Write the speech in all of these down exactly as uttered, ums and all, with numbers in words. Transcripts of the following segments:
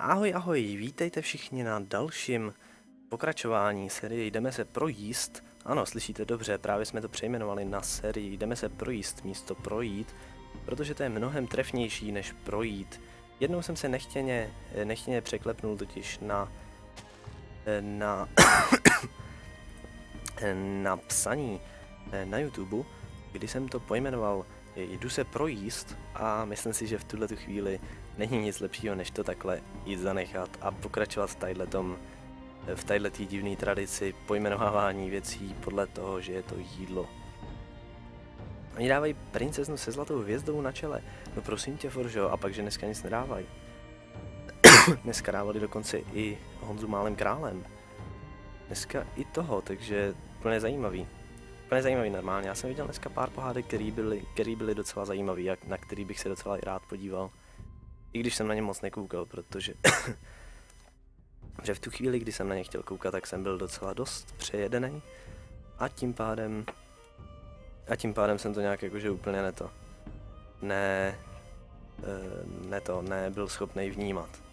Ahoj, ahoj, vítejte všichni na dalším pokračování série Jdeme se projíst. Ano, slyšíte dobře, právě jsme to přejmenovali na sérii Jdeme se projíst místo projít, protože to je mnohem trefnější než projít. Jednou jsem se nechtěně, nechtěně překlepnul totiž na, na, na psaní na YouTube, kdy jsem to pojmenoval Jdu se projíst a myslím si, že v tuhle tu chvíli není nic lepšího, než to takhle jít zanechat a pokračovat v tadyhletom, v tadyhletý divný tradici pojmenovávání věcí podle toho, že je to jídlo. Oni dávají princeznu se zlatou hvězdou na čele. No prosím tě, Foržo, a pak, že dneska nic nedávají. Dneska dávali dokonce i Honzu málem králem. Dneska i toho, takže plně zajímavý. Plně zajímavý normálně. Já jsem viděl dneska pár pohádek, které byly, který byly docela zajímavý, na který bych se docela rád podíval. I když jsem na ně moc nekoukal, protože že v tu chvíli, kdy jsem na ně chtěl koukat, tak jsem byl docela dost přejedený a tím pádem a tím pádem jsem to nějak jakože úplně neto ne ne to nebyl schopný vnímat.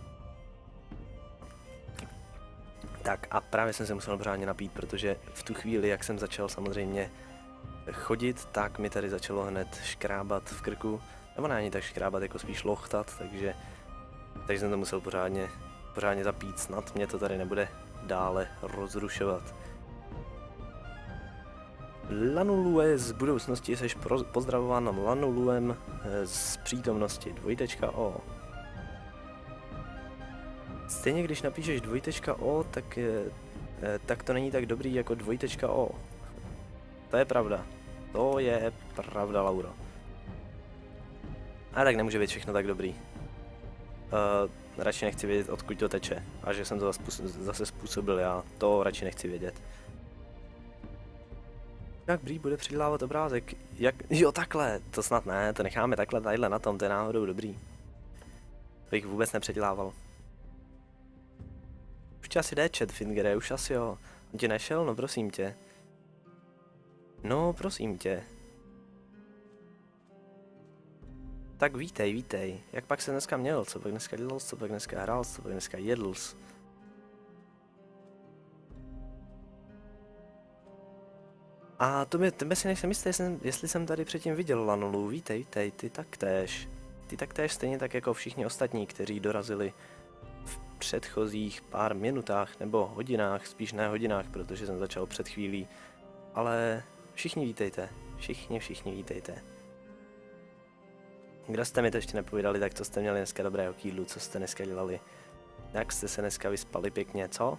Tak a právě jsem se musel pořádně napít, protože v tu chvíli, jak jsem začal samozřejmě chodit, tak mi tady začalo hned škrábat v krku, nebo ne ani tak škrábat, jako spíš lochtat, takže, takže jsem to musel pořádně, pořádně zapít, snad mě to tady nebude dále rozrušovat. Lanulue z budoucnosti, jsi pozdravován Lanuluem z přítomnosti, dvojtečka O. Stejně když napíšeš dvojtečka O, tak, tak to není tak dobrý jako dvojtečka O. To je pravda. To je pravda, Lauro. A tak nemůže být všechno tak dobrý. Uh, radši nechci vědět, odkud to teče. A že jsem to zase způsobil já. To radši nechci vědět. Jak Brý bude přidělávat obrázek? Jak? Jo, takhle. To snad ne, to necháme takhle tadyhle na tom, to je náhodou dobrý. To bych vůbec nepředělával. Už tě asi jde, Chatfingere, už asi jo. On ti nešel? No prosím tě. No prosím tě. Tak vítej, vítej. Jak pak se dneska měl? Co pak dneska dělal? Co pak dneska hrál? Co pak dneska jedl? A to mi, tebe si nejsem jistý, jestli, jestli jsem tady předtím viděl Lanolu. Vítej, vítej, ty taktéž. Ty taktéž stejně tak jako všichni ostatní, kteří dorazili v předchozích pár minutách nebo hodinách, spíš ne hodinách, protože jsem začal před chvílí. Ale všichni vítejte, všichni, všichni vítejte. Kdo jste mi to ještě nepovídali, tak co jste měli dneska dobrého k jídlu, co jste dneska dělali? Jak jste se dneska vyspali pěkně, co?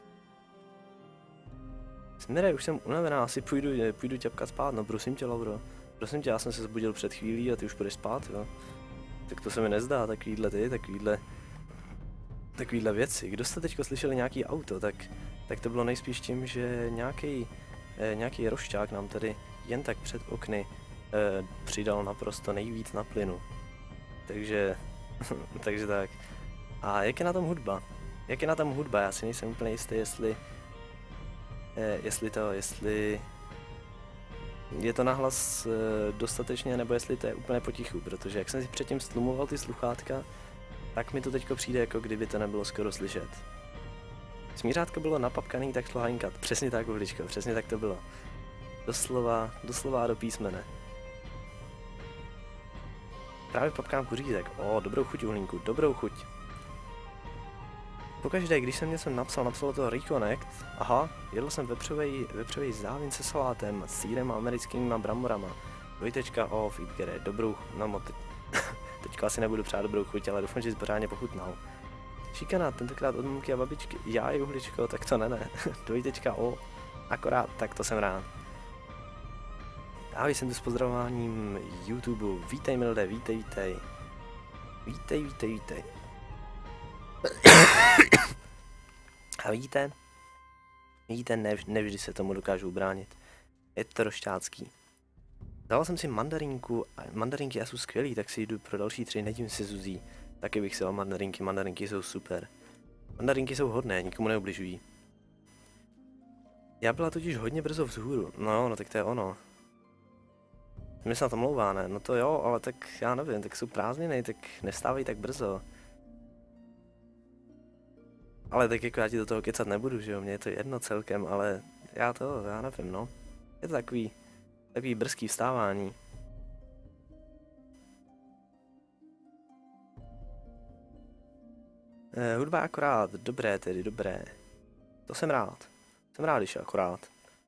Smire, už jsem unavená, asi půjdu, půjdu ťapkat spát, no prosím tě, Lauro. Prosím tě, já jsem se zbudil před chvílí a ty už půjdeš spát, jo? Tak to se mi nezdá, takovýhle ty, takovýhle... Takovýhle věci. Kdo jste teďko slyšeli nějaký auto, tak, tak to bylo nejspíš tím, že nějaký eh, nějaký rošťák nám tady jen tak před okny eh, přidal naprosto nejvíc na plynu. Takže, takže tak. A jak je na tom hudba? Jak je na tom hudba? Já si nejsem úplně jistý, jestli, eh, jestli to, jestli je to nahlas eh, dostatečně, nebo jestli to je úplně potichu, protože jak jsem si předtím stlumoval ty sluchátka, tak mi to teďko přijde, jako kdyby to nebylo skoro slyšet. Smířátko bylo napapkaný, tak šlo hajnkat. Přesně tak, Uhličko, přesně tak to bylo. Doslova, doslova do písmene. Právě papkám kuřízek. O, dobrou chuť, Uhlínku, dobrou chuť. Pokaždé, když jsem něco napsal, napsalo to Reconnect. Aha, jedl jsem vepřovej, vepřovej závin se salátem, sýrem a americkými bramborama. Dvojtečka O, Feedgere, dobrou, no moty. Teďka asi nebudu přát dobrou chuť, ale doufám, že jsi pořádně pochutnal. Šikana, tentokrát od mamky a babičky. Já je, Uhličko, tak to ne, ne. Dvojtečka O. Akorát, tak to jsem rád. Ahoj, jsem tu s pozdravováním YouTube. Vítej, Milde, vítej, vítej. Vítej, vítej, vítej. A vidíte? Vidíte, nev, nevždy se tomu dokážu ubránit. Je to rošťácký. Dal jsem si mandarinku, a mandarinky jsou skvělý, tak si jdu pro další tři, nedím si Zuzí. Taky bych si dal mandarinky, mandarinky jsou super. Mandarinky jsou hodné, nikomu neubližují. Já byla totiž hodně brzo vzhůru, no, no tak to je ono. Mě se na to mlouvá, ne? No to jo, ale tak já nevím, tak jsou prázdniny, tak nevstávají tak brzo. Ale tak jako já ti do toho kecat nebudu, že jo, mně je to jedno celkem, ale já to, já nevím, no. Je to takový, takový brzký vstávání. Eh, hudba akorát, dobré tedy, dobré. To jsem rád. Jsem rád, když je akorát.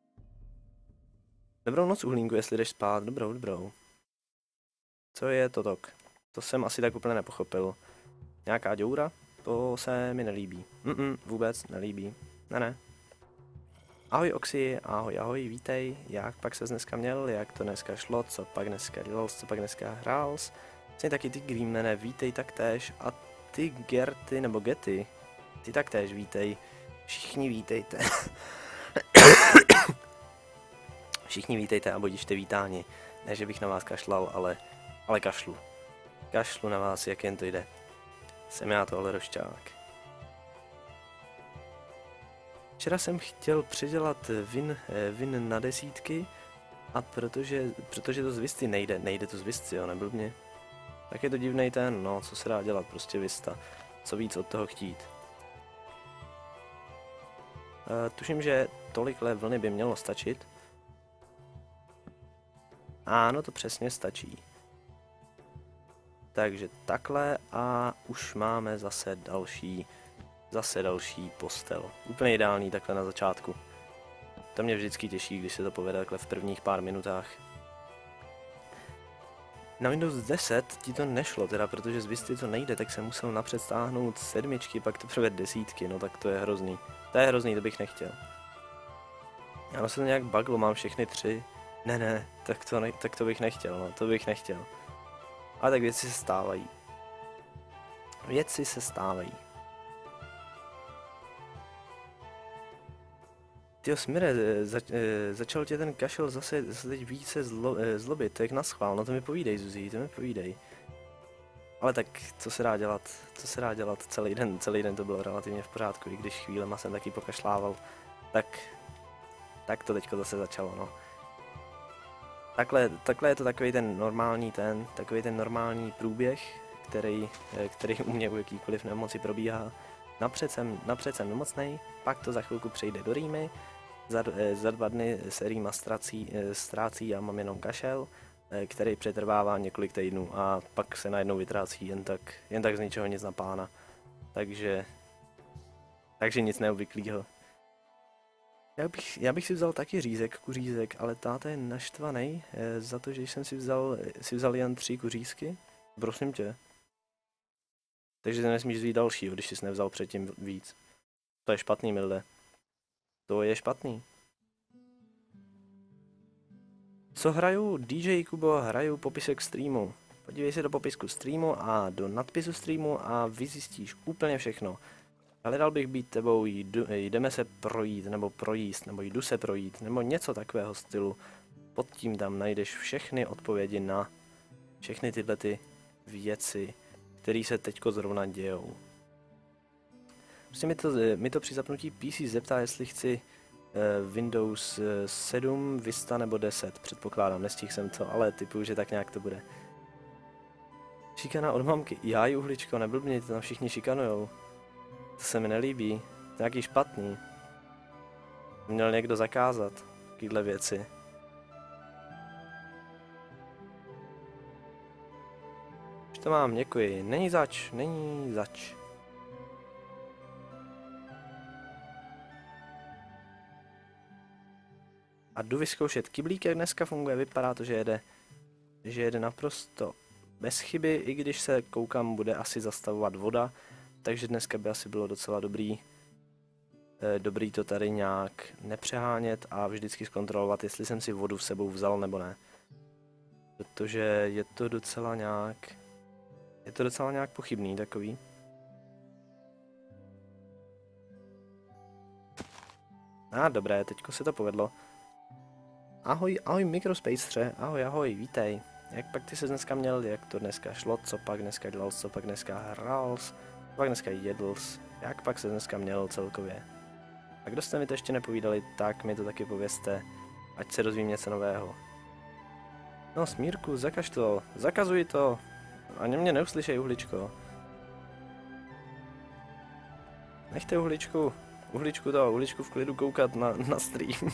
Dobrou noc, uhlínku, jestli jdeš spát, dobrou, dobrou. Co je to tok? To jsem asi tak úplně nepochopil. Nějaká děura? To se mi nelíbí. Mm-mm, vůbec nelíbí. Ne, ne. Ahoj Oxy, ahoj, ahoj, vítej. Jak pak ses dneska měl, jak to dneska šlo, co pak dneska dělal, co pak dneska hrál. Stejně taky ty Greenmane, vítej taktéž. A ty Gerty, nebo Getty, ty taktéž vítej. Všichni vítejte. Všichni vítejte a budište vítáni. Ne, že bych na vás kašlal, ale, ale kašlu. Kašlu na vás, jak jen to jde. Jsem já to ale rošťák. Včera jsem chtěl předělat win, win na desítky a protože, protože to z Visty nejde, nejde to z Visty, jo, neblbně. Tak je to divnej ten, no, co se dá dělat, prostě Vista. Co víc od toho chtít. E, tuším, že tolikhle vlny by mělo stačit. Ano, to přesně stačí. Takže takhle a už máme zase další, zase další postel. Úplně ideální takhle na začátku. To mě vždycky těší, když se to povede takhle v prvních pár minutách. Na Windows deset ti to nešlo teda, protože z Visty to nejde, tak jsem musel napřed stáhnout sedmičky, pak teprve desítky, no tak to je hrozný. To je hrozný, to bych nechtěl. Ano, se to nějak buglo, mám všechny tři. Ne, ne, tak to, ne, tak to bych nechtěl, no, to bych nechtěl. Ale tak věci se stávají. Věci se stávají. Tyjo, Smire, za, začal tě ten kašel zase, zase teď více zlo, zlobit, tak naschvál, no to mi povídej, Zuzi, to mi povídej. Ale tak, co se dá dělat, co se dá dělat, celý den, celý den to bylo relativně v pořádku, i když chvílema jsem taky pokašlával, tak, tak to teďko zase začalo, no. Takhle, takhle je to takový ten normální ten, takový ten normální průběh, který, který u mě u jakýkoliv nemoci probíhá. Napřed jsem, napřed jsem nemocnej, pak to za chvilku přejde do rýmy, za, za dva dny se rýma ztrácí, ztrácí a mám jenom kašel, který přetrvává několik týdnů a pak se najednou vytrácí jen tak, jen tak z ničeho nic na pána. Takže, takže nic neobvyklého. Já bych, já bych si vzal taky řízek, kuřízek, ale táta je naštvaný eh, za to, že jsem si vzal, si vzal jen tři kuřízky. Prosím tě. Takže ty nesmíš vzít dalšího, když jsi nevzal předtím víc. To je špatný, Milde. To je špatný. Co hraju? D J Kubo, hraju popisek streamu. Podívej se do popisku streamu a do nadpisu streamu a vyzjistíš úplně všechno. Hledal bych být tebou, jdu, jdeme se projít, nebo projíst, nebo jdu se projít, nebo něco takového stylu. Pod tím tam najdeš všechny odpovědi na všechny tyhle ty věci, které se teďko zrovna dějou. Prostě mi to, mi to při zapnutí P C zeptá, jestli chci uh, Windows sedm, Vista nebo deset, předpokládám, nestihl jsem to, ale typuju, že tak nějak to bude. Šikana od mamky, já uhličko, neblbni, to tam všichni šikanujou. To se mi nelíbí, to nějaký špatný. Měl někdo zakázat tyhle věci. Už to mám, děkuji. Není zač, není zač. A jdu vyzkoušet kyblík, jak dneska funguje. Vypadá to, že jede, že jede naprosto bez chyby, i když se koukám, bude asi zastavovat voda. Takže dneska by asi bylo docela dobrý, eh, dobrý to tady nějak nepřehánět a vždycky zkontrolovat, jestli jsem si vodu v sebou vzal nebo ne. Protože je to docela nějak, je to docela nějak pochybný takový. A ah, dobré, teďko se to povedlo. Ahoj, ahoj Microspacetře, ahoj, ahoj, vítej. Jak pak ty se dneska měl, jak to dneska šlo, co pak dneska dělal, co pak dneska hrál, pak dneska jedl, jak pak se dneska měl celkově. A kdo jste mi to ještě nepovídali, tak mi to taky povězte, ať se dozvím něco nového. No Smírku, zakaž to, zakazuj to, ani mě neuslyšej uhličko. nechte uhličku, uhličku to, uhličku v klidu koukat na, na stream.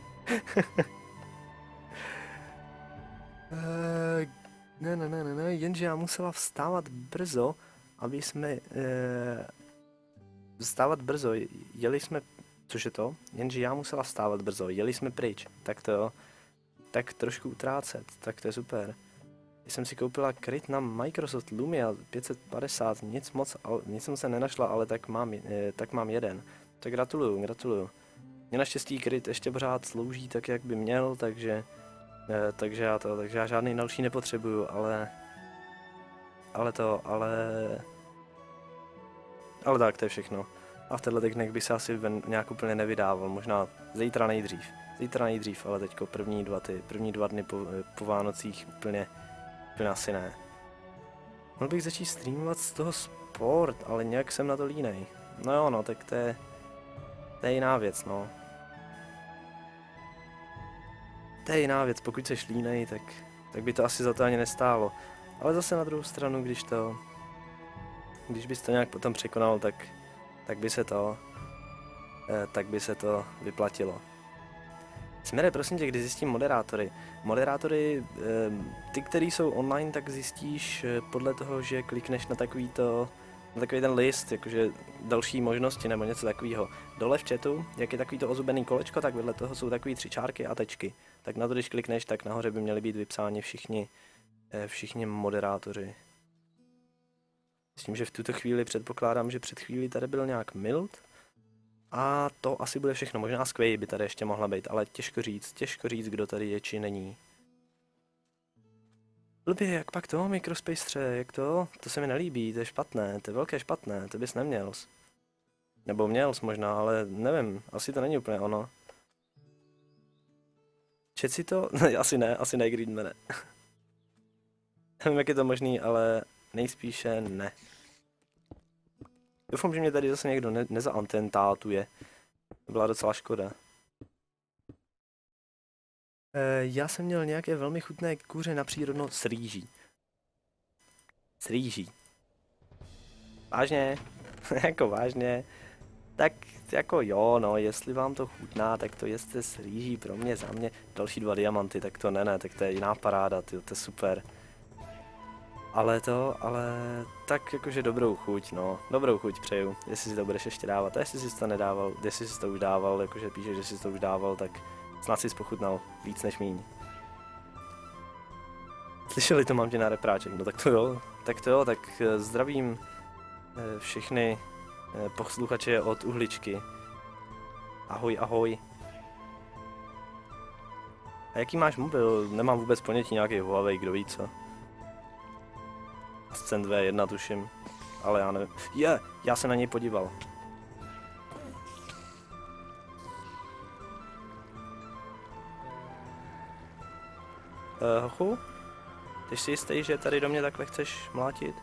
uh, ne, ne, ne, ne, ne, jenže já musela vstávat brzo, aby jsme, uh, vstávat brzo, jeli jsme, což je to, jenže já musela vstávat brzo, jeli jsme pryč, tak to, tak trošku utrácet, tak to je super. Když jsem si koupila kryt na Microsoft Lumia pět set padesát, nic moc, ale, nic jsem se nenašla, ale tak mám, eh, tak mám jeden. Tak gratuluju, gratuluju. Mě naštěstí kryt ještě pořád slouží tak, jak by měl, takže, eh, takže já to, takže já žádný další nepotřebuju, ale, ale to, ale, ale tak, to je všechno. A v těchto dnech bych se asi ven, nějak úplně nevydával, možná zítra nejdřív. Zítra nejdřív, ale teďko první dva, ty, první dva dny po, po Vánocích úplně, úplně asi ne. Mohl bych začít streamovat z toho sport, ale nějak jsem na to línej. No jo, no, tak to je, to je jiná věc, no. To je jiná věc, pokud seš línej, tak, tak by to asi za to ani nestálo. Ale zase na druhou stranu, když to, když bys to nějak potom překonal, tak, tak by se to, eh, tak by se to vyplatilo. Smere, prosím tě, kdy zjistím moderátory. Moderátory, ty, který jsou online, tak zjistíš podle toho, že klikneš na takový to, na takový ten list, jakože další možnosti nebo něco takového. Dole v chatu, jak je takový to ozubený kolečko, tak vedle toho jsou takový tři čárky a tečky. Tak na to, když klikneš, tak nahoře by měli být vypsáni všichni, všichni moderátoři. S tím, že v tuto chvíli předpokládám, že před chvílí tady byl nějak Mild. A to asi bude všechno, možná Squay by tady ještě mohla být, ale těžko říct, těžko říct, kdo tady je či není. Blbě, jak pak to, Microspace, jak to? To se mi nelíbí, to je špatné, to je velké špatné, to bys neměl. Nebo měl možná, ale nevím, asi to není úplně ono. Čet si to? asi ne, asi ne, Greenmane. Nevím, jak je to možný, ale nejspíše ne. Doufám, že mě tady zase někdo ne nezaantentátuje. To byla docela škoda. E, já jsem měl nějaké velmi chutné kuře na přírodno s rýží. S rýží. Vážně? Jako vážně? Tak jako jo, no, jestli vám to chutná, tak to jeste s rýží pro mě, za mě. Další dva diamanty, tak to ne, ne, tak to je jiná paráda, tyjo, to je super. Ale to, ale tak jakože dobrou chuť, no, dobrou chuť přeju, jestli si to budeš ještě dávat, a jestli jsi to nedával, jestli jsi to už dával, jakože píšeš, že jsi to už dával, tak snad jsi pochutnal víc než míň. Slyšeli to, mám tě na repráček, no tak to jo, tak to jo, tak zdravím všechny posluchače od Uhličky. Ahoj, ahoj. A jaký máš mobil? Nemám vůbec ponětí, nějaký Huawei, kdo ví co. Ascend V jedna tuším, ale já nevím. Je, yeah, já se na něj podíval. Uh, hochu? Ty jsi jistý, že tady do mě takhle chceš mlátit?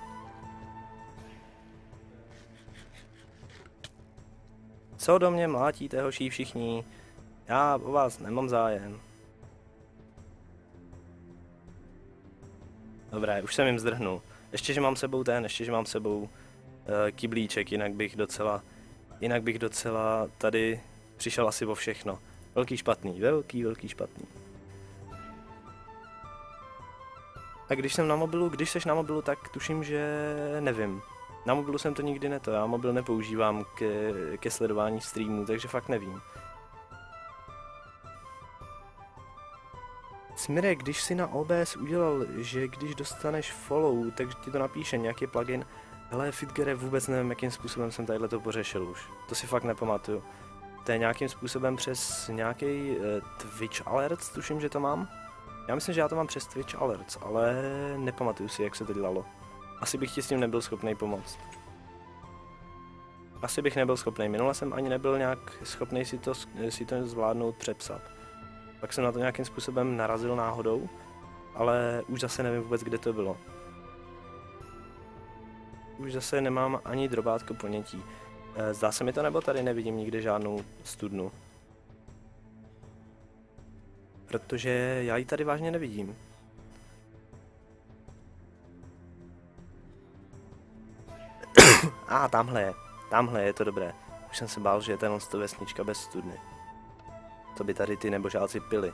Co do mě mlátíte, hoší všichni? Já o vás nemám zájem. Dobré, už jsem jim zdrhnul. Ještě, že mám sebou ten, ještě, že mám sebou uh, kyblíček, jinak bych docela, jinak bych docela tady přišel asi o všechno. Velký špatný, velký, velký špatný. A když jsem na mobilu, když seš na mobilu, tak tuším, že nevím. Na mobilu jsem to nikdy neto, já mobil nepoužívám ke, ke sledování streamů, takže fakt nevím. Smire, když si na O B S udělal, že když dostaneš follow, takže ti to napíše nějaký plugin. Hele, Fitgere, vůbec nevím, jakým způsobem jsem tadyhle to pořešil už. To si fakt nepamatuju. To je nějakým způsobem přes nějaký uh, Twitch Alerts, tuším, že to mám. Já myslím, že já to mám přes Twitch Alerts, ale nepamatuju si, jak se to dělalo. Asi bych ti s tím nebyl schopný pomoct. Asi bych nebyl schopný. Minule jsem ani nebyl nějak schopný si to, si to zvládnout přepsat. Pak jsem na to nějakým způsobem narazil náhodou, ale už zase nevím vůbec, kde to bylo. Už zase nemám ani drobátko ponětí. Zdá se mi to, nebo tady nevidím nikde žádnou studnu? Protože já ji tady vážně nevidím. A ah, tamhle je, tamhle je to dobré. Už jsem se bál, že je tenhle to vesnička bez studny. To by tady ty nebožáci pili.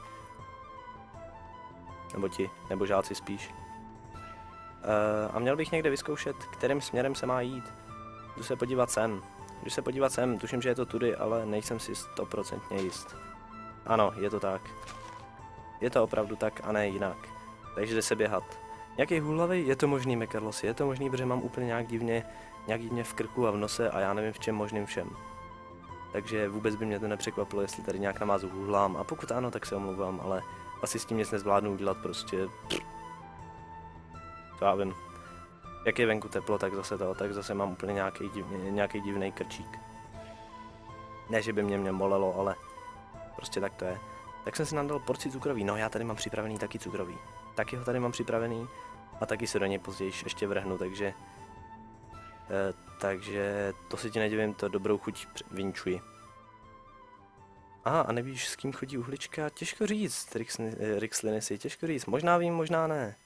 Nebo ti nebožáci spíš. Uh, a měl bych někde vyzkoušet, kterým směrem se má jít. Jdu se podívat sem. Jdu se podívat sem, tuším, že je to tudy, ale nejsem si stoprocentně jist. Ano, je to tak. Je to opravdu tak a ne jinak. Takže jde se běhat. Nějaký hůlavej? Je to možný, Mekarlosi, je to možný, protože mám úplně nějak divně, nějak divně v krku a v nose a já nevím v čem možným všem. Takže vůbec by mě to nepřekvapilo, jestli tady nějak namázu hůlám, a pokud ano, tak se omlouvám, ale asi s tím nic nezvládnu udělat, prostě. To já vím. Jak je venku teplo, tak zase to, tak zase mám úplně nějaký, divný, nějaký divný krčík. Ne, že by mě mě molelo, ale prostě tak to je. Tak jsem si nadal porci cukroví, no já tady mám připravený taky cukroví. Taky ho tady mám připravený a taky se do něj později ještě vrhnu, takže... Eh, takže to si ti nedivím, to dobrou chuť vinčuji. Aha, a nevíš, s kým chodí uhlička? Těžko říct, Rixliny si, těžko říct, možná vím, možná ne.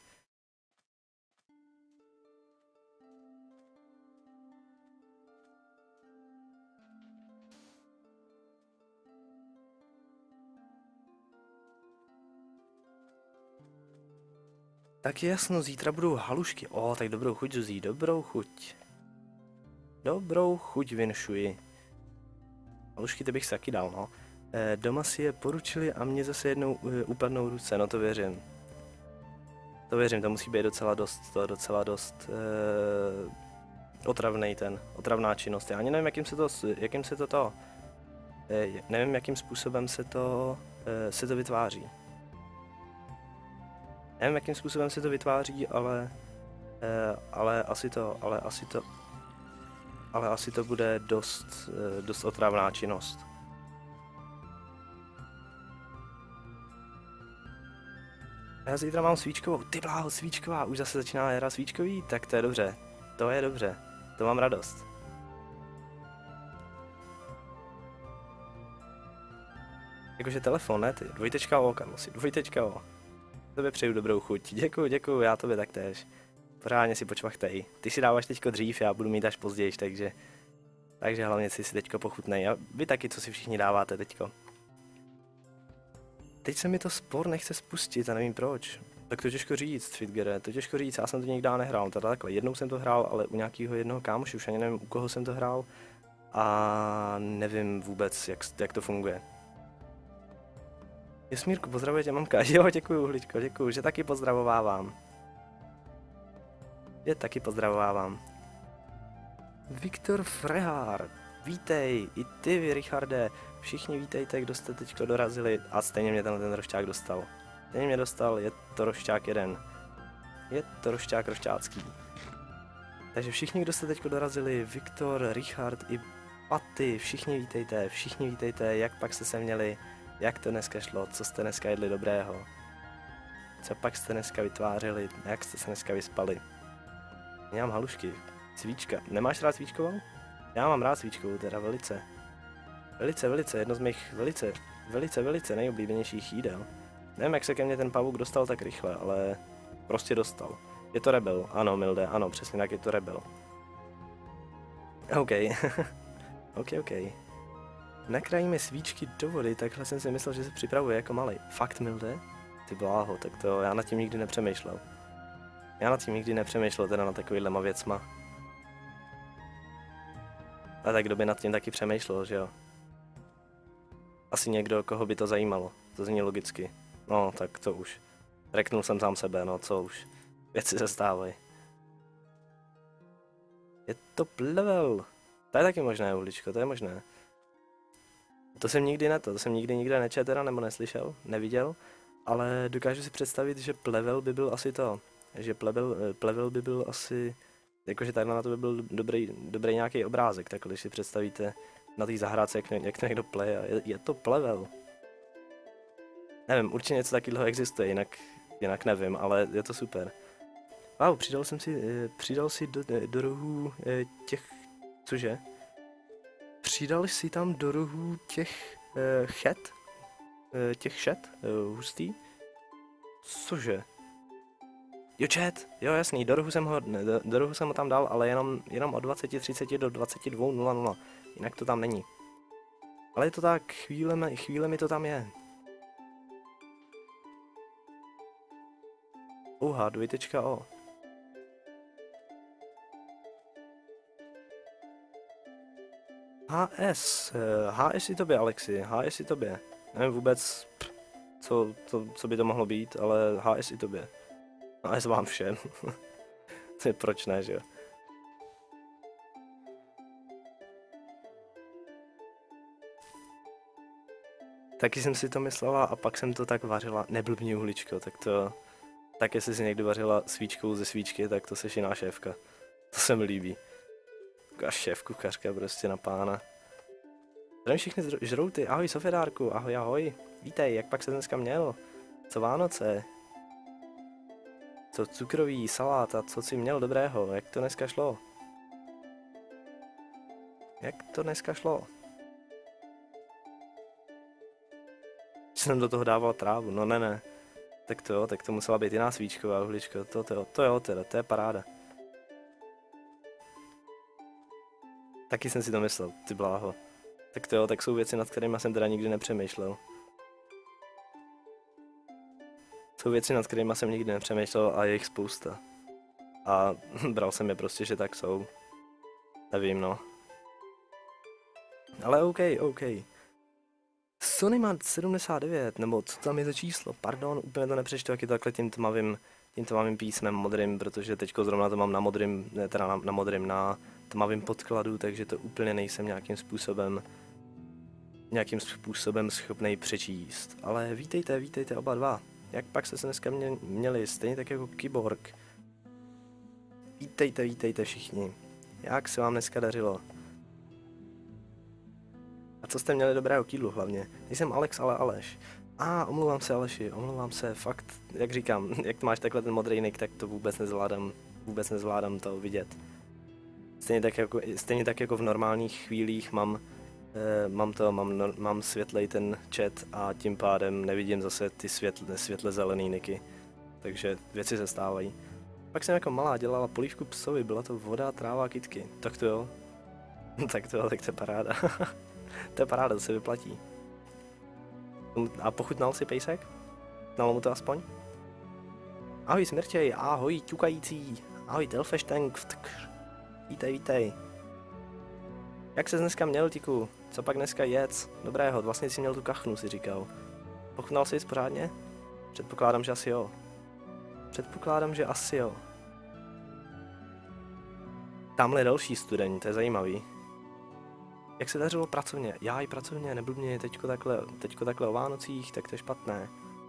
Tak jasno, zítra budou halušky. O, tak dobrou chuť, Zuzí, dobrou chuť. Dobrou chuť vinšuji. Halušky ty bych si taky dal, no. E, doma si je poručili a mě zase jednou e, upadnou ruce, no to věřím. To věřím, to musí být docela dost, to docela dost e, otravnej ten, otravná činnost. Já ani nevím, jakým se to, jakým se to to, e, nevím, jakým způsobem se to, e, se to vytváří. Nevím, jakým způsobem se to vytváří, ale, eh, ale asi to, ale asi to, ale asi to bude dost, eh, dost otravná činnost. Já zítra mám svíčkovou, ty bláho, svíčková, už zase začíná éra svíčkový, tak to je dobře, to je dobře, to mám radost. Jakože telefon, ne ty, dvojtečka o, Karlosi, dvojtečka o. Tobě přeju dobrou chuť. Děkuju, děkuju, já tobě taktéž. Pořádně si počvachtej. Ty si dáváš teďko dřív, já budu mít až později, takže... Takže hlavně si si teďko pochutnej. A vy taky, co si všichni dáváte teďko. Teď se mi to spor nechce spustit a nevím proč. Tak to těžko říct, Fitgere, to těžko říct, já jsem to nikdy nehrál. Teda takhle, jednou jsem to hrál, ale u nějakého jednoho kámoše, už ani nevím, u koho jsem to hrál. A nevím vůbec, jak, jak to funguje. Jasmírku, pozdravuje tě mamka. Jo, děkuju, Uhličko, děkuju, že taky pozdravovávám. Je taky pozdravovávám. Viktor Frehár, vítej, i ty, Richarde, všichni vítejte, kdo jste teďko dorazili a stejně mě tenhle ten rošťák dostal. Stejně mě dostal, je to rošťák jeden. Je to rošťák rošťácký. Takže všichni, kdo jste teďko dorazili, Viktor, Richard i Patty, všichni vítejte, všichni vítejte, jak pak jste se měli. Jak to dneska šlo? Co jste dneska jedli dobrého? Co pak jste dneska vytvářeli? Jak jste se dneska vyspali? Já mám halušky. Svíčka. Nemáš rád svíčkovou? Já mám rád svíčkovou, teda velice. Velice, velice, jedno z mých velice, velice, velice nejoblíbenějších jídel. Nevím, jak se ke mně ten pavouk dostal tak rychle, ale prostě dostal. Je to rebel, ano, Milde, ano, přesně tak, je to rebel. OK. OK, OK. Nakrajíme svíčky do vody, takhle jsem si myslel, že se připravuje jako malej. Fakt, Milde? Ty bláho, tak to já nad tím nikdy nepřemýšlel. Já nad tím nikdy nepřemýšlel teda na takovýhlema věcma. A tak kdo by nad tím taky přemýšlel, že jo? Asi někdo, koho by to zajímalo. To zní logicky. No, tak to už. Reknul jsem sám sebe, no co už. Věci se stávají. Je to plevel. To je taky možné, Uhličko, to je možné. To jsem nikdy ne to, to jsem nikdy nikde nečetl teda, nebo neslyšel, neviděl, ale dokážu si představit, že plevel by byl asi to, že plevel, plevel by byl asi, jakože tady na to by byl dobrý, dobrý nějaký obrázek, tak když si představíte na té zahrádce, jak, jak to někdo pleje, je, je to plevel. Nevím, určitě něco takového existuje, jinak, jinak nevím, ale je to super. Wow, přidal jsem si, přidal si do, do rohů těch, cože? Přidal si tam do rohů těch uh, chet, uh, těch šet, uh, hustý. Cože? Jo, chat, jo jasný, do rohu jsem ho, do, do rohu jsem ho tam dal, ale jenom, jenom od dvacet třicet do dvacet dva nula nula. jinak to tam není. Ale je to tak, chvíle, chvíle mi to tam je. Uha, dvojtečka O. H S, H S i tobě, Alexi, H S i tobě. Nevím vůbec, co, co, co by to mohlo být, ale H S i tobě. H S vám všem. Proč ne, že jo? Taky jsem si to myslela a pak jsem to tak vařila, neblbni uhličko, tak to... Tak jestli si někdy vařila svíčkou ze svíčky, tak to seš jiná šéfka. To se mi líbí. Taková šéf kuchařka prostě na pána. Zdravím všichni žrouty, ahoj Sofedárku, ahoj ahoj. Vítej, jak pak se dneska měl? Co Vánoce? Co cukrový, salát a co jsi měl dobrého? Jak to dneska šlo? Jak to dneska šlo? Jsem do toho dával trávu, no ne ne. Tak to jo, tak to musela být jiná svíčková uhličko, to, to, to jo teda, to je paráda. Taky jsem si to myslel, ty bláho. Tak to jo, tak jsou věci, nad kterými jsem teda nikdy nepřemýšlel. Jsou věci, nad kterými jsem nikdy nepřemýšlel a je jich spousta. A bral jsem je prostě, že tak jsou. Nevím, no. Ale OK, OK. Sonymat sedmdesát devět, nebo co tam je za číslo, pardon, úplně to nepřečtu, jak je to takhle tím tmavým, tím tmavým písmem modrým, protože teďko zrovna to mám na modrým, ne, teda na, na modrým, na tmavým podkladu, takže to úplně nejsem nějakým způsobem, nějakým způsobem schopnej přečíst. Ale vítejte, vítejte oba dva. Jak pak jste se dneska mě, měli, stejně tak jako Kyborg. Vítejte, vítejte všichni. Jak se vám dneska dařilo? A co jste měli dobrého k jídlu hlavně? Nejsem Alex, ale Aleš. A ah, omlouvám se Aleši, omlouvám se, fakt, jak říkám, jak máš takhle ten modrý nick, tak to vůbec nezvládám, vůbec nezvládám to vidět. Stejně tak jako, stejně tak jako v normálních chvílích mám, eh, mám to, mám, no, mám světlej ten chat a tím pádem nevidím zase ty světle, světle zelený nicky. Takže věci se stávají. Pak jsem jako malá dělala polívku psovi, byla to voda, tráva a kytky. Tak to jo. tak to jo, tak to je paráda. To je paráda, to se vyplatí. A pochutnal si pejsek? Chutnalo mu to aspoň? Ahoj Smrtěj, ahoj ťukající, ahoj Telfeštank, vítej, vítej. Jak ses dneska měl, Tiku? Co pak dneska jedz? Dobrého, vlastně si měl tu kachnu, si říkal. Pochutnal jsi pořádně? Předpokládám, že asi jo. Předpokládám, že asi jo. Tamhle další student, to je zajímavý. Jak se dařilo pracovně? Já i pracovně, neblbně, teďko takhle, teďko takhle o Vánocích, tak to je špatné.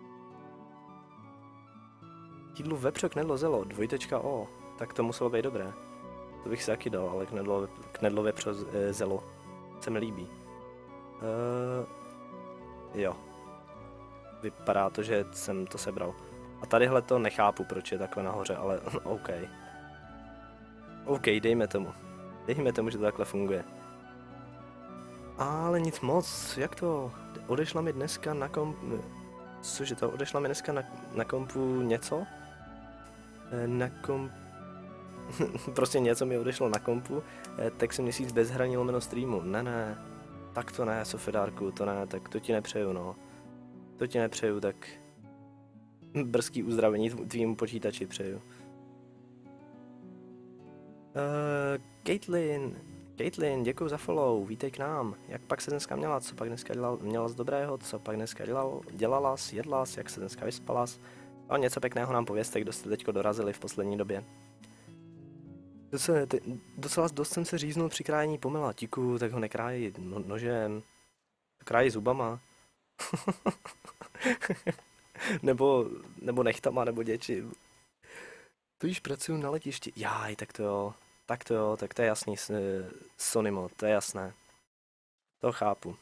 Jídlu vepřo knedlo zelo, dvojtečka O, tak to muselo být dobré. To bych si taky dal, ale knedlo, knedlo vepřo zelo se mi líbí. Uh, jo. Vypadá to, že jsem to sebral. A tadyhle to nechápu, proč je takhle nahoře, ale OK. OK, dejme tomu. Dejme tomu, že to takhle funguje. Ale nic moc, jak to? Odešla mi dneska na komp... Cože to? Odešla mi dneska na, na kompu něco? Na komp... prostě něco mi odešlo na kompu, tak jsem měsíc bez hraní lomeno streamu. Ne, ne. Tak to ne, Sofedárku, to ne, tak to ti nepřeju, no. To ti nepřeju, tak... Brzký uzdravení tvýmu počítači přeju. Uh, Caitlin... Caitlin, děkuji za follow, vítej k nám. Jak pak se dneska měla, co pak dneska dělal, měla z dobrého, co pak dneska dělal, dělala, jedla, jak se dneska vyspala. A něco pěkného nám povězte, kdo jste teďko dorazili v poslední době. Docela, ty, docela dost jsem se říznul při krájení pomela, Tiku, tak ho nekrájí no, nožem, krájí zubama. nebo, nebo nechtama, nebo něčím. Tu již pracuju na letišti, jáj, tak to jo. Tak to jo, tak to je jasný, Sonymat, to je jasné. To chápu.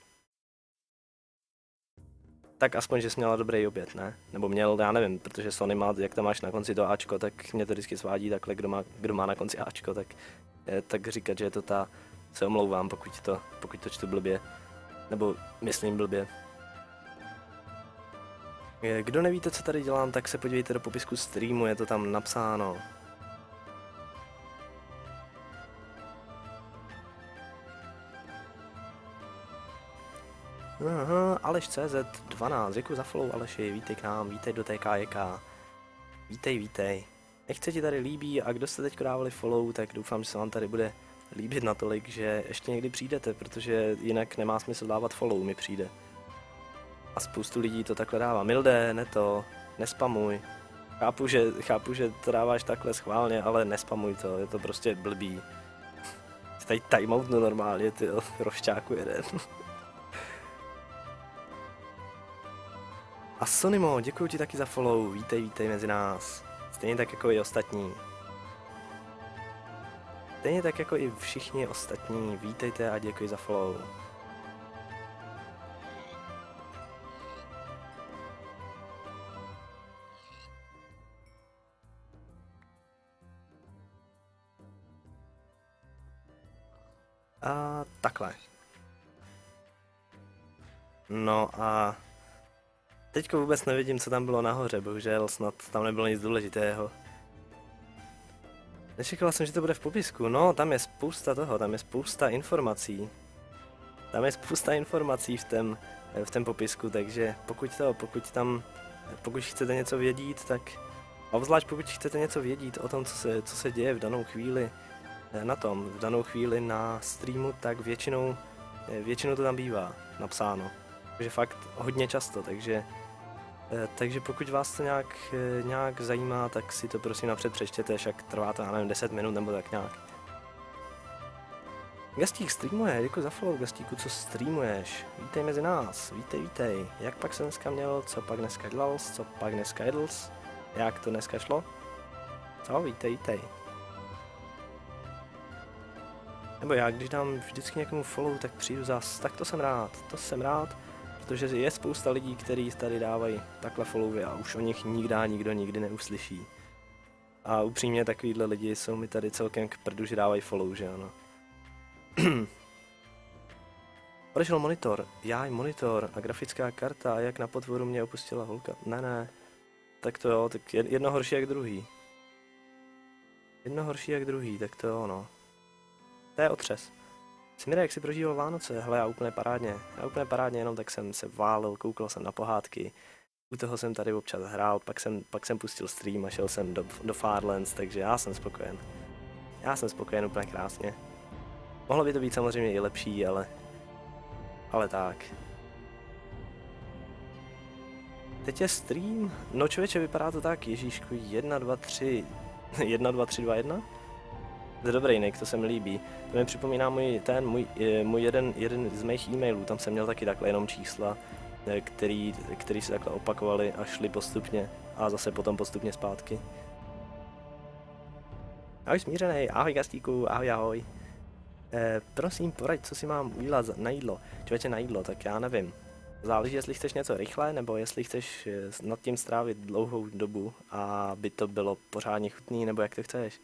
Tak aspoň, že jsi měla dobrý oběd, ne? Nebo měl, já nevím, protože Sonymat, jak tam máš na konci to Ačko, tak mě to vždycky svádí takhle, kdo má, kdo má na konci Ačko, tak, tak říkat, že je to ta, se omlouvám, pokud to, pokud to čtu blbě. Nebo myslím blbě. Kdo nevíte, co tady dělám, tak se podívejte do popisku streamu, je to tam napsáno. Aha, Aleš C Z dvanáct, děkuji za follow Aleši, vítej k nám, vítej do T K J K. Vítej, vítej. Jak se ti tady líbí a kdo jste teď dávali follow, tak doufám, že se vám tady bude líbit natolik, že ještě někdy přijdete, protože jinak nemá smysl dávat follow, mi přijde. A spoustu lidí to takhle dává. Milde, ne to, nespamuj. Chápu, že, chápu, že to dáváš takhle schválně, ale nespamuj to, je to prostě blbý. Tady timeoutnu normálně, ty rošťáku jeden. A Sonimo, děkuji ti taky za follow, vítej, vítej mezi nás. Stejně tak jako i ostatní. Stejně tak jako i všichni ostatní, vítejte a děkuji za follow. A takhle. No a teďko vůbec nevidím, co tam bylo nahoře, bohužel snad tam nebylo nic důležitého. Nečekala jsem, že to bude v popisku, no tam je spousta toho, tam je spousta informací. Tam je spousta informací v tom, v tom popisku, takže pokud to, pokud tam, pokud chcete něco vědět, tak, a obzvlášť pokud chcete něco vědět o tom, co se, co se děje v danou chvíli, na tom, v danou chvíli na streamu, tak většinou, většinou to tam bývá napsáno. Takže fakt hodně často, takže, takže pokud vás to nějak, nějak zajímá, tak si to prosím napřed přečtěte, však trvá to, já nevím, deset minut nebo tak nějak. Gastík streamuje, děkuji za follow, Gastíku, co streamuješ? Vítej mezi nás, vítej, vítej. Jak pak se dneska měl, co pak dneska dělal, co pak dneska jedl, jak to dneska šlo? Co, vítej, vítej. Nebo já, když dám vždycky někomu follow, tak přijdu zas, tak to jsem rád, to jsem rád, protože je spousta lidí, kteří tady dávají takhle followy a už o nich nikdy nikdo nikdy neuslyší. A upřímně takovýhle lidi jsou mi tady celkem k prdu, že dávají follow, že ano. Odešel monitor, jáj monitor a grafická karta, jak na potvoru mě opustila holka, ne ne, tak to jo, tak jedno horší jak druhý. Jedno horší jak druhý, tak to jo no. To je otřes. Smíra, jak si prožíval Vánoce? Hele, já úplně parádně. Já úplně parádně, jenom tak jsem se válil, koukal jsem na pohádky. U toho jsem tady občas hrál, pak jsem, pak jsem pustil stream a šel jsem do, do Farlands, takže já jsem spokojen. Já jsem spokojen úplně krásně. Mohlo by to být samozřejmě i lepší, ale... Ale tak. Teď je stream? No člověče, vypadá to tak, Ježíšku, jedna, dva, tři... jedna, dva, tři, dva, jedna? To je dobrý nick, to se mi líbí. To mi připomíná můj, ten, můj, můj jeden, jeden z mých e-mailů, tam jsem měl taky takhle jenom čísla, který, který se takhle opakovaly a šly postupně a zase potom postupně zpátky. Ahoj smířenej, ahoj Gastíku, ahoj ahoj. Eh, prosím poraď, co si mám udělat na jídlo. Člověče, na jídlo, tak já nevím. Záleží, jestli chceš něco rychle, nebo jestli chceš nad tím strávit dlouhou dobu a by to bylo pořádně chutný, nebo jak to chceš.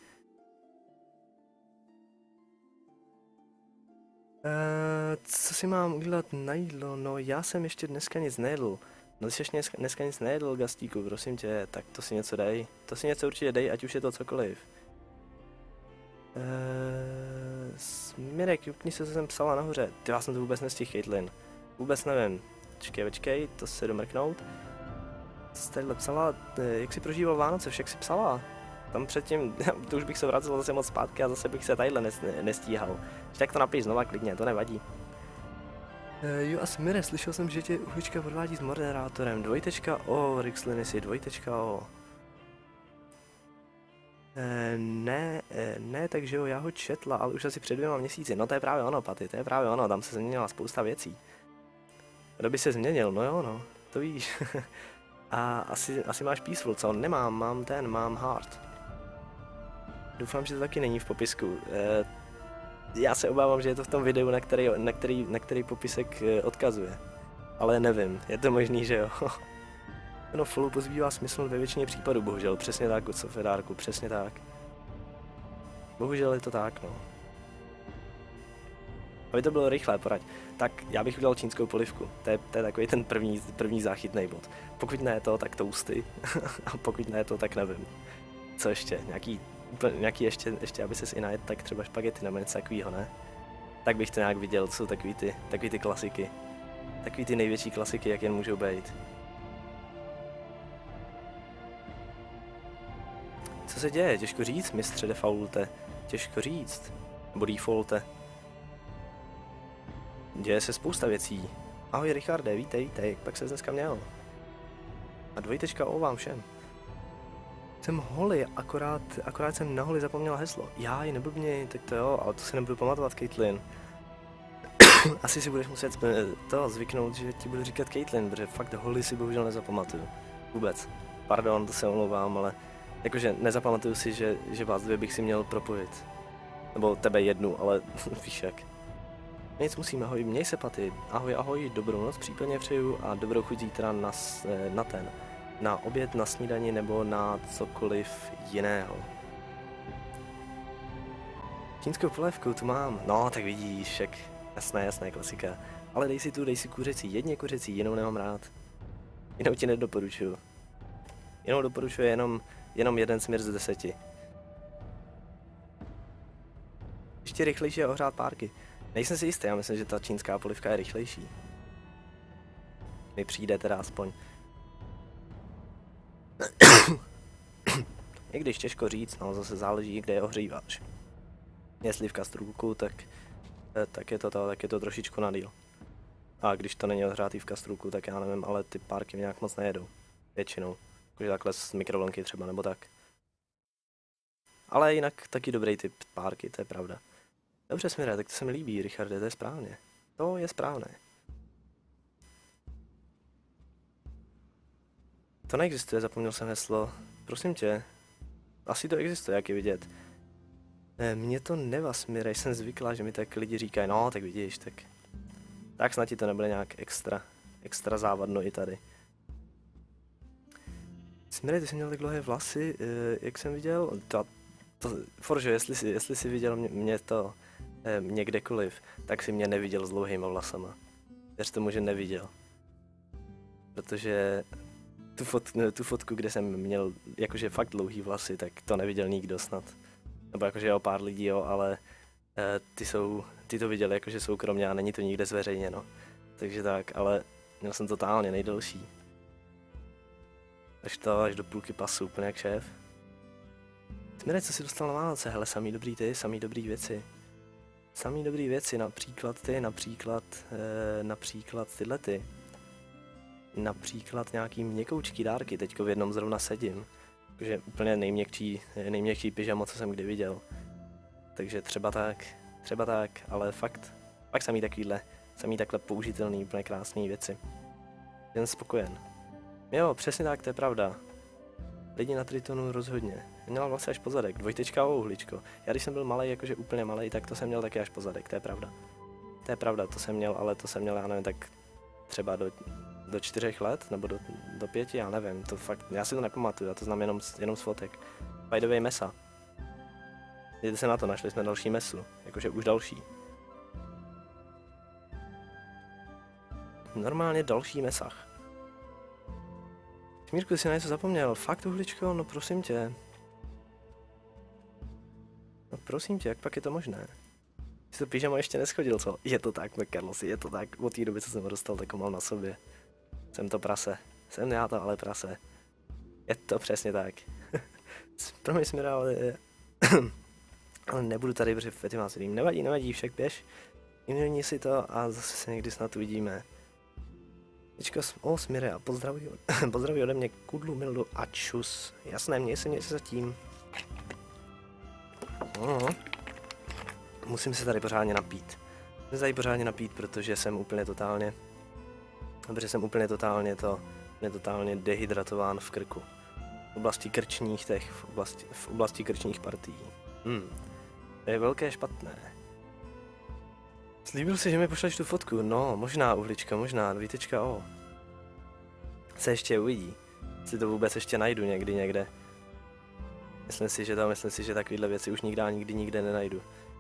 Uh, co si mám udělat na jídlo? No já jsem ještě dneska nic nejedl. No ty jsi dneska, dneska nic nejedl, Gastíku, prosím tě, tak to si něco dej. To si něco určitě dej, ať už je to cokoliv. Uh, Smirek, jupni se, co jsem psala nahoře. Ty, já jsem to vůbec nestihl, Caitlyn. Vůbec nevím. Čekej, počkej, to se jdu mrknout. Co jsi tadyhle psala? Jak jsi prožíval Vánoce, však si psala? Tam předtím, to už bych se vracel zase moc zpátky a zase bych se tadyhle nestíhal. Tak to napiš znova klidně, to nevadí. Uh, jo a Smire, slyšel jsem, že tě Uhička podvádí s moderátorem. Dvojtečka o, Rixlinisi, dvojtečka o. Uh, ne, uh, ne, takže jo, já ho četla, ale už asi před dvěma měsíci. No to je právě ono, Paty, to je právě ono, tam se změnila spousta věcí. Kdo by se změnil, no jo, no, to víš. A asi, asi máš Peaceful, co? Nemám, mám ten, mám Heart. Doufám, že to taky není v popisku. Uh, Já se obávám, že je to v tom videu, na který, na který, na který popisek odkazuje. Ale nevím, je to možný, že jo. No follow pozbývá smysl ve většině případů, bohužel. Přesně tak, od Sofedárku, přesně tak. Bohužel je to tak, no. Aby to bylo rychlé, poraď. Tak já bych udělal čínskou polivku. To je, to je takový ten první, první záchytný bod. Pokud ne to, tak toasty. A pokud ne to, tak nevím. Co ještě? Nějaký... Nějaký ještě, ještě aby ses i najet, tak třeba špagety nebo něco takovýho, ne? Tak bych to nějak viděl, co jsou takový ty, takový ty klasiky. Takový ty největší klasiky, jak jen můžou být. Co se děje? Těžko říct, mistře defaulte. Těžko říct. Nebo defaulte. Děje se spousta věcí. Ahoj Richarde, vítej, vítej, jak pak se dneska měl? A dvojtečka o vám všem. Jsem holy, akorát, akorát jsem na holi zapomněla heslo. Já ji neblbni, tak to jo, ale to si nebudu pamatovat, Caitlyn. Asi si budeš muset to zvyknout, že ti budu říkat Caitlyn, protože fakt holy si bohužel nezapamatuju. Vůbec. Pardon, to se omlouvám, ale jakože nezapamatuju si, že, že vás dvě bych si měl propojit. Nebo tebe jednu, ale víš jak. Nic musím, ahoj, měj se paty. Ahoj, ahoj, dobrou noc případně přeju a dobrou chuť zítra na, na ten. Na oběd, na snídani nebo na cokoliv jiného. Čínskou polévku tu mám. No, tak vidíš, však jasné, jasné, klasika. Ale dej si tu, dej si kuřecí, jedně kuřecí, jinou nemám rád. Jinou ti nedoporučuju. Jinou doporučuji jenom, jenom jeden směr z deseti. Ještě rychlejší je ohřát párky. Nejsem si jistý, já myslím, že ta čínská polivka je rychlejší. Mi přijde teda aspoň. I když těžko říct, no zase záleží, kde je ohříváš. Jestli v kastrůlku, tak, tak, je to to, tak je to trošičku na díl. A když to není ohřátý v kastrůlku, tak já nevím, ale ty párky nějak moc nejedou. Většinou. Jakože takhle z mikrovlnky třeba, nebo tak. Ale jinak taky dobrý typ párky, to je pravda. Dobře, Smire, tak to se mi líbí, Richarde, to je správně. To je správné. To neexistuje, zapomněl jsem heslo. Prosím tě. Asi to existuje, jak je vidět. Mně to neva, Smire, jsem zvyklá, že mi tak lidi říkají, no, tak vidíš, tak... Tak snad ti to nebude nějak extra, extra závadno i tady. Smire, ty jsi měl tak dlouhé vlasy, jak jsem viděl, to, to, forže, jestli jsi, jestli jsi viděl mě, mě to mě kdekoliv, tak si mě neviděl s dlouhýma vlasama. Věř tomu, že neviděl. Protože tu, fot, tu fotku, kde jsem měl jakože fakt dlouhý vlasy, tak to neviděl nikdo snad. Nebo jakože jo, pár lidí, jo, ale eh, ty, jsou, ty to viděli jakože soukromně a není to nikde zveřejněno. Takže tak, ale měl jsem totálně nejdelší. Až to, až do půlky pasu, úplně jak šéf. Smire, co si dostal na Vánoce? Hele, samý dobrý ty, samý dobrý věci. Samý dobrý věci, například ty, například, e, například tyhle ty. Například nějaký měkoučký dárky, teďko v jednom zrovna sedím. Takže úplně nejměkčí, nejměkčí pyžamo, co jsem kdy viděl. Takže třeba tak, třeba tak, ale fakt, fakt samý takovýhle, samý takhle použitelný, úplně krásný věci. Jen spokojen. Jo, přesně tak, to je pravda. Lidi na Tritonu rozhodně. Měla vlastně až po zadek, dvojtečka o uhličko. Já když jsem byl malej, jakože úplně malej, tak to jsem měl taky až po zadek, to je pravda. To je pravda, to jsem měl, ale to jsem měl, já nevím, tak třeba do, do čtyřech let, nebo do, do pěti, já nevím, to fakt, já si to nepamatuju, já to znám jenom, jenom z fotek. By the way, mesa. Jděte se na to, našli jsme další mesu, jakože už další. Normálně další mesach. Smírku, jsi na něco zapomněl, fakt uhličko, no prosím tě. No prosím tě, jak pak je to možné? Jsi to pyžamo ještě neschodil, co? Je to tak, McCarlosi, je to tak. Od té doby, co jsem ho dostal, tak ho mám na sobě. Jsem to prase. Jsem já to ale prase. Je to přesně tak. Promiň, Smíra, ale... ale nebudu tady, protože Fety má svým. Nevadí, nevadí, však běž. Vymění si to a zase se někdy snad uvidíme. Teďka, o Smíre, a pozdraví, pozdraví ode mě Kudlu, Mildu a čus. Jasné, měj se, měj se zatím. Uh-huh. Musím se tady pořádně napít. Musím se tady pořádně napít, protože jsem úplně totálně... Protože jsem úplně totálně to... Úplně totálně dehydratován v krku. V oblasti krčních těch, v oblasti, v oblasti krčních partií. Hmm. To je velké špatné. Slíbil si, že mi pošleš tu fotku? No, možná uhlička, možná, dvítečka o. Se ještě uvidí. Jestli to vůbec ještě najdu někdy někde. Myslím si, že to, myslím si, že takovýhle věci už nikdy nikdy nikde nenajdu.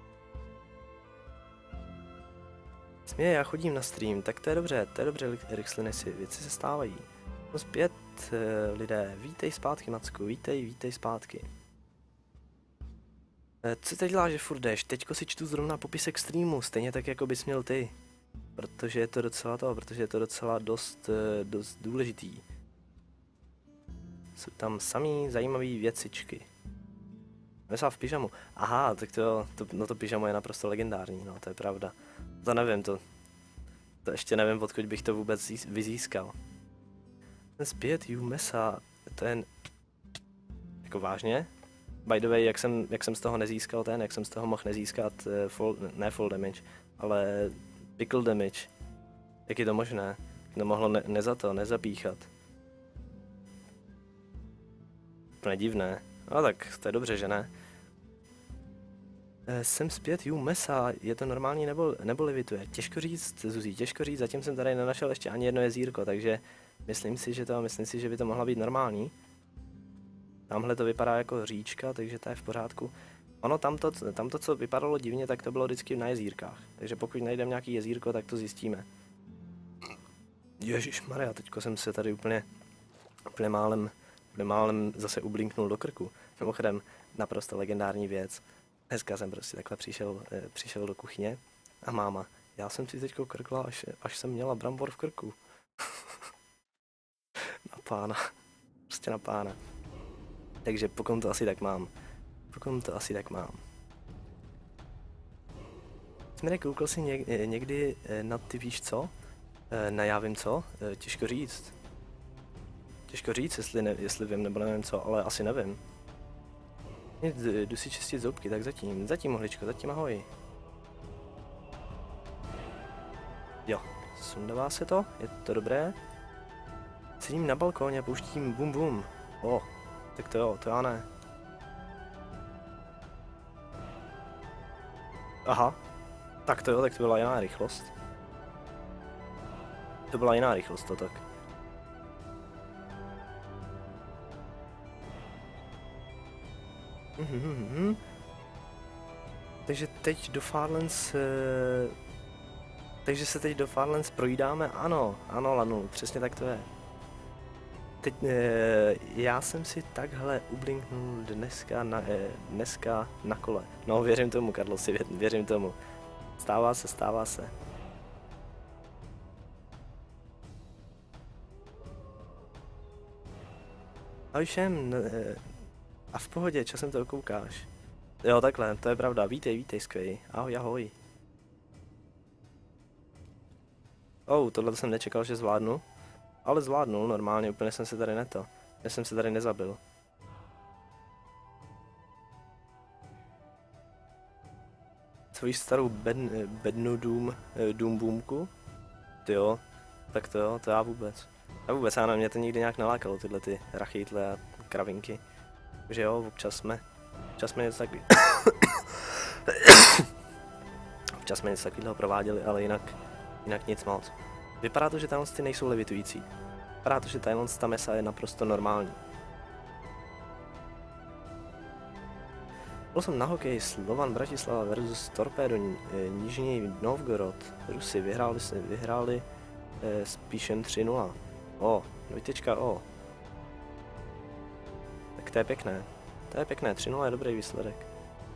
Směje, já chodím na stream, tak to je dobře, to je dobře, Rixlinesi, věci se stávají. No zpět, uh, lidé, vítej zpátky, Macku, vítej, vítej zpátky. Uh, co teď děláš, že furt jdeš? Teďko si čtu zrovna popisek streamu, stejně tak, jako bys měl ty. Protože je to docela to, protože je to docela dost, dost důležitý. Jsou tam samý zajímavé věcičky. Mesela v pyžamu. Aha, tak to, to, no to pyžamo je naprosto legendární, no to je pravda. To nevím, to, to ještě nevím, odkud bych to vůbec zís, vyzískal. Ten zpět you mesa, ten, jako vážně? By the way, jak jsem, jak jsem z toho nezískal ten, jak jsem z toho mohl nezískat, uh, full, ne full damage, ale pickle damage. Jak je to možné? No mohlo ne, neza to, nezapíchat. Úplně divné. No tak, to je dobře, že ne? E, jsem zpět, you mesa, je to normální nebo, nebo levituje? Těžko říct, Zuzí, těžko říct, zatím jsem tady nenašel ještě ani jedno jezírko, takže myslím si, že to, myslím si, že by to mohla být normální. Tamhle to vypadá jako říčka, takže to je v pořádku. Ono tamto, tamto, co vypadalo divně, tak to bylo vždycky na jezírkách. Takže pokud najdeme nějaký jezírko, tak to zjistíme. Ježišmarja, teďko jsem se tady úplně, úplně málem, úplně málem zase ublinknul do krku. Mimochodem, naprosto legendární věc. Dneska jsem prostě takhle přišel, eh, přišel do kuchyně a máma, já jsem si teďko krkla, až, až jsem měla brambor v krku. Na pána. Prostě na pána. Takže pokud to asi tak mám. Pokud to asi tak mám. Směrek, koukal jsi něk, někdy na ty víš co? Na já vím co? Těžko říct. Těžko říct, jestli, ne, jestli vím nebo nevím co, ale asi nevím. Jdu si čistit zoubky, tak zatím. Zatím, mohličko, zatím ahoj. Jo, sundává se to, je to dobré. Sedím na balkóně a pouštím bum bum. O, tak to jo, to já ne. Aha, tak to jo, tak to byla jiná rychlost. To byla jiná rychlost, to tak. Mm-hmm. Takže teď do Farlands... Uh, takže se teď do Farlands projídáme? Ano, ano Lanu, přesně tak to je. Teď uh, já jsem si takhle ublinknul dneska na, uh, dneska na kole. No věřím tomu, Karlosi, vě, věřím tomu. Stává se, stává se. Ahoj všem, uh, a v pohodě, časem to okoukáš. Jo, takhle, to je pravda, vítej, vítej, skvěj. Ahoj, ahoj. Oh, tohle jsem nečekal, že zvládnu. Ale zvládnul, normálně, úplně jsem se tady neto. Já jsem se tady nezabil. Co víš starou bed, bednu dům, dům boomku? Ty jo, tak to jo, to já vůbec. Já vůbec, já na mě to nikdy nějak nalákalo, tyhle ty rachýtle a kravinky. Takže jo, občas jsme, občas jsme něco takový... občas jsme něco takového prováděli, ale jinak, jinak nic moc. Vypadá to, že tahle ty nejsou levitující. Vypadá to, že tahle ta mesa je naprosto normální. Byl jsem na hokeji Slovan Bratislava versus Torpedo Nižní Novgorod. Rusy vyhráli, vyhráli eh, s píšem tři nula. O, dvojtečka O. Tak to je pěkné. To je pěkné, tři nula je dobrý výsledek.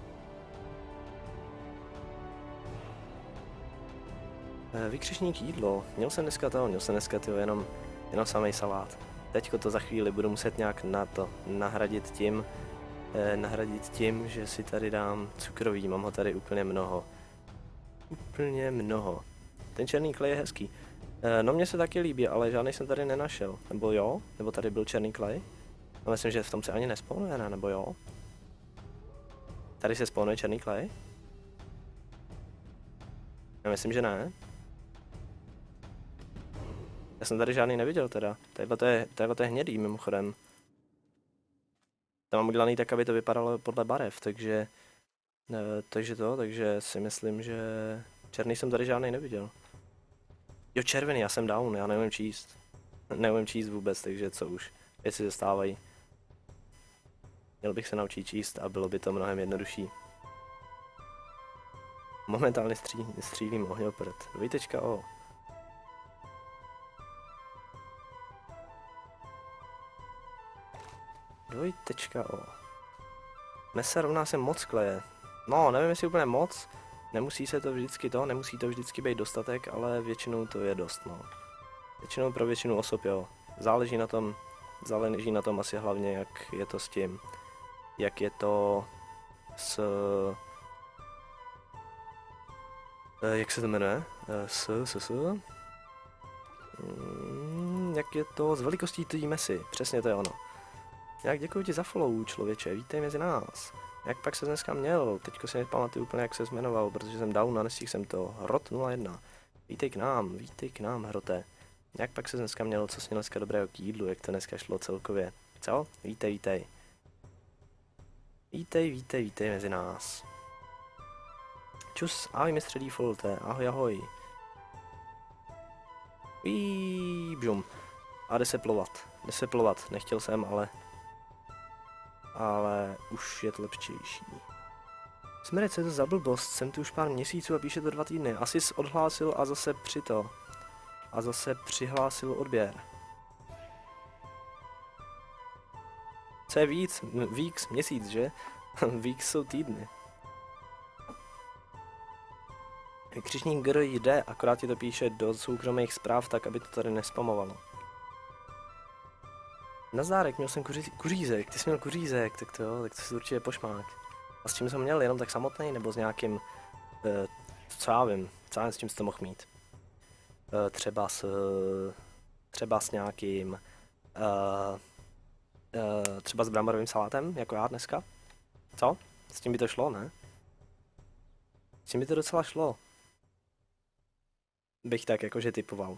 E, vykřičník jídlo. Měl jsem dneska to, měl jsem dneska tyho jenom, jenom samej salát. Teďko to za chvíli budu muset nějak na to nahradit tím, eh, nahradit tím, že si tady dám cukrový, mám ho tady úplně mnoho. Úplně mnoho. Ten černý klej je hezký. Eh, no mně se taky líbí, ale žádný jsem tady nenašel. Nebo jo? Nebo tady byl černý klej? No myslím, že v tom se ani nespawnuje, ne? Nebo jo? Tady se spawnuje černý klej? Já myslím, že ne. Já jsem tady žádný neviděl teda. Tadyhle to je, tadyhle to je hnědý mimochodem. To mám udělaný tak, aby to vypadalo podle barev, takže... Ne, takže to, takže si myslím, že... Černý jsem tady žádný neviděl. Jo, červený, já jsem down, já neumím číst. Neumím číst vůbec, takže co už. Věci se stávají. Měl bych se naučit číst a bylo by to mnohem jednodušší. Momentálně stří, střílím ohňoprt. Dvojtečka O. Dvojtečka O. Mesa rovná se moc kleje. No, nevím jestli úplně moc, Nemusí se to vždycky to, nemusí to vždycky být dostatek, ale většinou to je dost, no. Většinou pro většinu osob, jo. Záleží na tom, záleží na tom asi hlavně, jak je to s tím, jak je to s... Jak se to jmenuje? S, s, s... Mm, jak je to s velikostí té mesy, přesně to je ono. Jak děkuji ti za follow, člověče, vítej mezi nás. Jak pak se dneska měl? Teďko si nepamatuju úplně, jak se jmenoval, protože jsem down a nestihl jsem to. Hrot nula jedna. Vítej k nám, vítej k nám, Hrote. Jak pak se dneska měl, co jsi měl dneska dobrého k jídlu, jak to dneska šlo celkově. Co? Vítej, vítej. Vítej, vítej, vítej mezi nás. Čus, ahoj mistře Defaulte, ahoj, ahoj. Jí, bžum. A jde se plovat, jde se plovat, nechtěl jsem, ale... Ale už je to lepštější. Smrec, co je to za blbost, jsem tu už pár měsíců a píše to dva týdny. Asi jsi odhlásil a zase při to. A zase přihlásil odběr. Co je víc? Víks, měsíc, že? Víks jsou týdny. Křižník G R jde, akorát ti to píše do soukromých zpráv, tak aby to tady nespamovalo. Nazdárek, měl jsem kuří, kuřízek, ty jsi měl kuřízek, tak to jo, tak to si určitě pošmák. A s čím jsem měl, jenom tak samotný, nebo s nějakým, e, co já vím, co já vím, s čím jsi to mohl mít. E, třeba s, třeba s nějakým, e, e, třeba s bramborovým salátem, jako já dneska. Co? S tím by to šlo, ne? S tím by to docela šlo. Bych tak jakože typoval.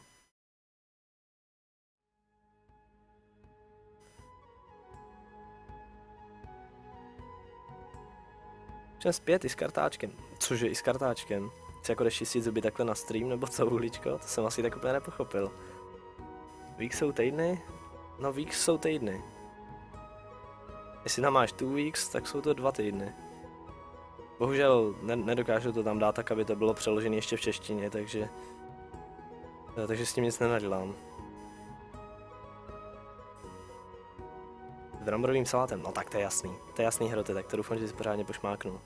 Všem zpět i s kartáčkem. Cože i s kartáčkem? Jsi jako jdeš čistit zuby takhle na stream nebo co, uličko? To jsem asi tak úplně nepochopil. Weeks jsou týdny? No weeks jsou týdny. Jestli tam máš two weeks, tak jsou to dva týdny. Bohužel ne nedokážu to tam dát tak, aby to bylo přeložené ještě v češtině, takže... Takže s tím nic nenadělám. S bramborovým salátem, no tak to je jasný. To je jasný, Hrote, tak to doufám, že si pořádně pošmáknu.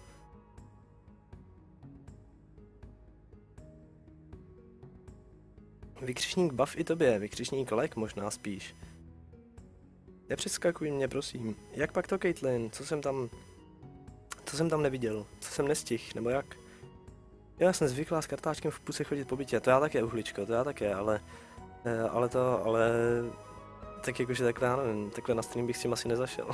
Vykřičník buff i tobě, vykřičník lek možná spíš. Nepřeskakuj mě, prosím. Jak pak to, Caitlyn? Co jsem tam... Co jsem tam neviděl? Co jsem nestihl? Nebo jak? Já jsem zvyklá s kartáčkem v puse chodit po bytě. To já také, uhličko, to já také, ale... Ale to, ale... Tak jakože takhle, já nevím, takhle na stream bych s tím asi nezašel.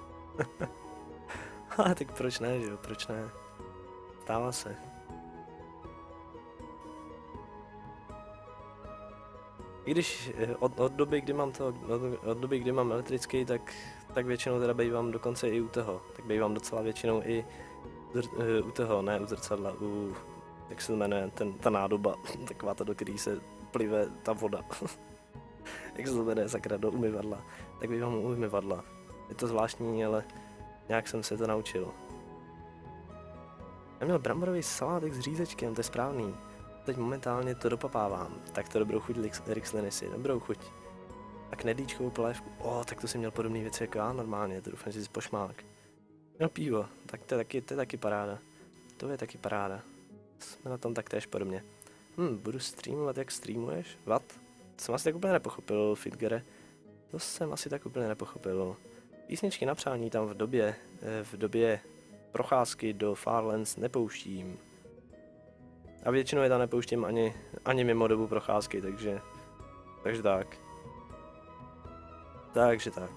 Ale tak proč ne, že jo, proč ne? Stává se. I když od, od doby, kdy mám to, od, od doby, kdy mám elektrický, tak, tak většinou teda bývám dokonce i u toho. Tak bývám docela většinou i u toho, ne u zrcadla, u, jak se to jmenuje, ten, ta nádoba, taková ta, do který se plive ta voda. Jak se to jmenuje, sakra, do umyvadla. Tak bývám u umyvadla. Je to zvláštní, ale nějak jsem se to naučil. Já měl bramborový salátek s řízečkem, to je správný. Teď momentálně to dopapávám. Tak to dobrou chuť, Rixlenisy, dobrou chuť. A knedlíčkovou polévku, o, tak to si měl podobné věci jako já normálně, to doufám, že jsi pošmák. Měl pivo, tak to je taky, to je taky paráda. To je taky paráda. Jsme na tom taktéž podobně. Hm, budu streamovat, jak streamuješ? What? To jsem asi tak úplně nepochopil, Fitgere. To jsem asi tak úplně nepochopil. Písničky na přání tam v době, v době procházky do Farlands nepouštím. A většinou je tam nepouštím ani, ani mimo dobu procházky, takže... Takže tak. Takže tak.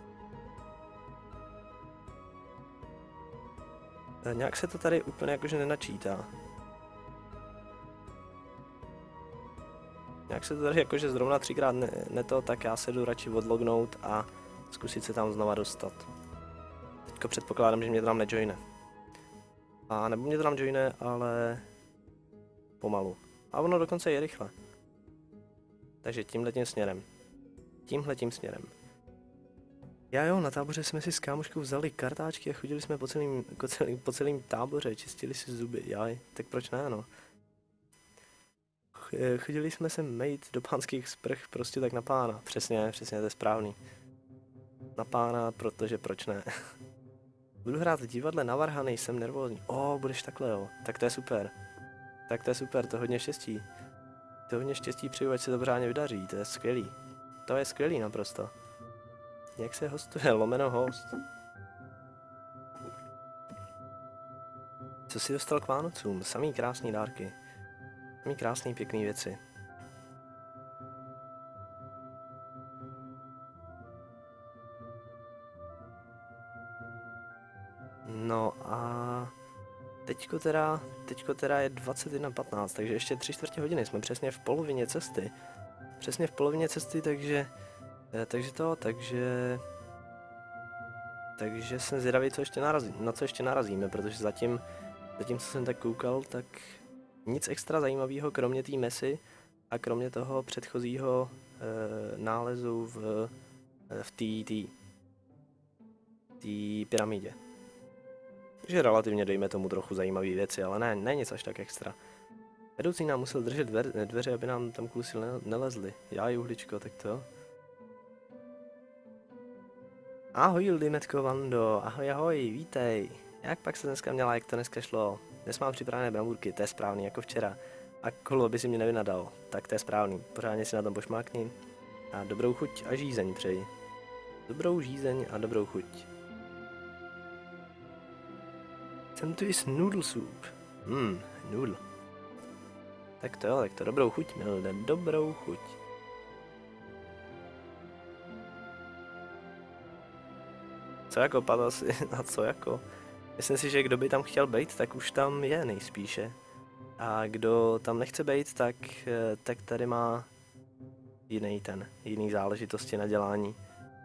E, nějak se to tady úplně jakože nenačítá. Nějak se to tady jakože zrovna třikrát ne, ne to, tak já se jdu radši odlognout a zkusit se tam znova dostat. Teďko předpokládám, že mě to tam nejoine. A nebo mě to tam joine, ale... pomalu. A ono dokonce je rychle. Takže tímhletím směrem. Tímhletím směrem. Já jo, na táboře jsme si s kámoškou vzali kartáčky a chodili jsme po celým, po celým, po celým táboře, čistili si zuby, jaj, tak proč ne, no. Chodili jsme se mejt do pánských sprch prostě tak na pána, přesně, přesně, to je správný. Na pána, protože proč ne. Budu hrát v divadle na varhany, jsem nervózní. O, budeš takhle jo, tak to je super. Tak to je super, to hodně štěstí. To hodně štěstí přeju, ať se to pořádně vydaří, to je skvělý. To je skvělý naprosto. Jak se hostuje, lomeno host. Co si dostal k Vánocům? Samý krásný dárky. Samý krásný pěkný věci. No a teďko teda, teďko teda je dvacet jedna patnáct, takže ještě tři čtvrtě hodiny, jsme přesně v polovině cesty. Přesně v polovině cesty, takže, takže to, takže, takže jsem zvědavý, co ještě narazí, na co ještě narazíme, protože zatím, zatím, co jsem tak koukal, tak nic extra zajímavého, kromě té mesy a kromě toho předchozího e, nálezu v, v té té pyramidě. Takže relativně dejme tomu trochu zajímavé věci, ale ne, ne nic až tak extra. Vedoucí nám musel držet dver, dveře, aby nám tam kluci ne, nelezli. Já i uhličko, tak to. Ahoj Limetko Vando, ahoj ahoj, vítej. Jak pak se dneska měla, jak to dneska šlo? Dnes mám připravené bramburky, to je správný, jako včera. A kolo by si mě nevynadal, tak to je správný. Pořádně si na tom pošmákni. A dobrou chuť a žízeň přeji. Dobrou žízeň a dobrou chuť. Jsem tu is noodle soup. Hmm, noodle. Tak to jo, tak to dobrou chuť, Milde, dobrou chuť. Co jako, padal si, a co jako? Myslím si, že kdo by tam chtěl být, tak už tam je nejspíše. A kdo tam nechce být, tak, tak tady má jiný ten, jiný záležitosti na dělání.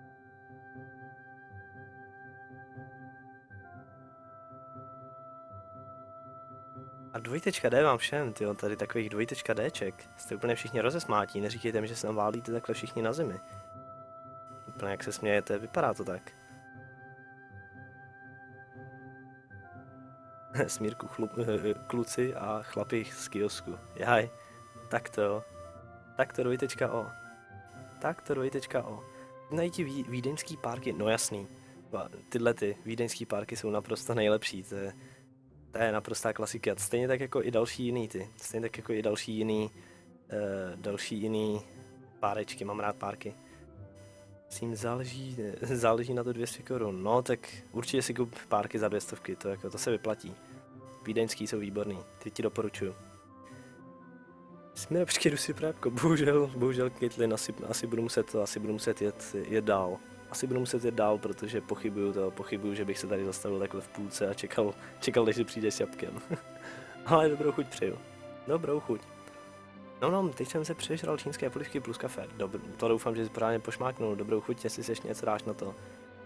A dvojtečka D vám všem, tyjo, tady takových dvojtečka Dček. Jste úplně všichni rozesmátí, neříkejte mi, že se tam válíte takhle všichni na zemi. Úplně jak se smějete, vypadá to tak. Smírku chlup, kluci a chlapi z kiosku. Jaj, tak to. Tak to dvojtečka O. Tak to dvojtečka O. Znají ti ví, vídeňský párky, no jasný. Tyhle ty vídeňský párky jsou naprosto nejlepší, to je... To je naprostá klasika, stejně tak jako i další jiný ty, stejně tak jako i další jiný, uh, další jiný párečky, mám rád párky. S tím záleží, záleží na to dvě stě korun, no tak určitě si kup párky za dvě stovky, to, jako, to se vyplatí. Vídeňský jsou výborný, ty ti doporučuju. Směra, počkej, jdu si právko, bohužel, bohužel Caitlyn, asi, asi budu muset to, asi budu muset jet, jet dál. Asi budu muset jít dál, protože pochybuju to, pochybuju, že bych se tady zastavil takhle v půlce a čekal, čekal, než si přijde s jabkem. Ale dobrou chuť přeju. Dobrou chuť. No no, teď jsem se přežral čínské polivky plus kafe. Dobr, to doufám, že si pořádně pošmáknu. Dobrou chuť, jestli si ještě něco dáš na to.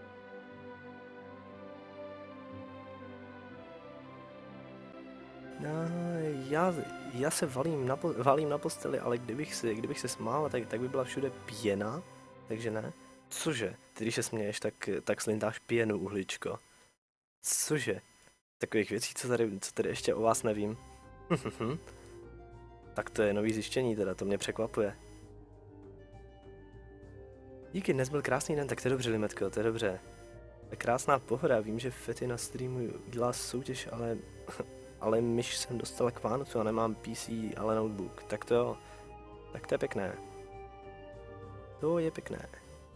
No, já, já se valím na, valím na posteli, ale kdybych, si, kdybych se smál, tak, tak by byla všude pěna, takže ne. Cože? Ty když se směješ, tak, tak slintáš pěnu, uhličko. Cože? Takových věcí, co tady, co tady ještě o vás nevím. Tak to je nový zjištění teda, to mě překvapuje. Díky, dnes byl krásný den, tak to je dobře, Limetko, to je dobře. Tak krásná pohoda, vím, že Fety na streamu dělá soutěž, ale... ale myš jsem dostala k Vánocu a nemám P C, ale notebook. Tak to jo. Tak to je pěkné. To je pěkné.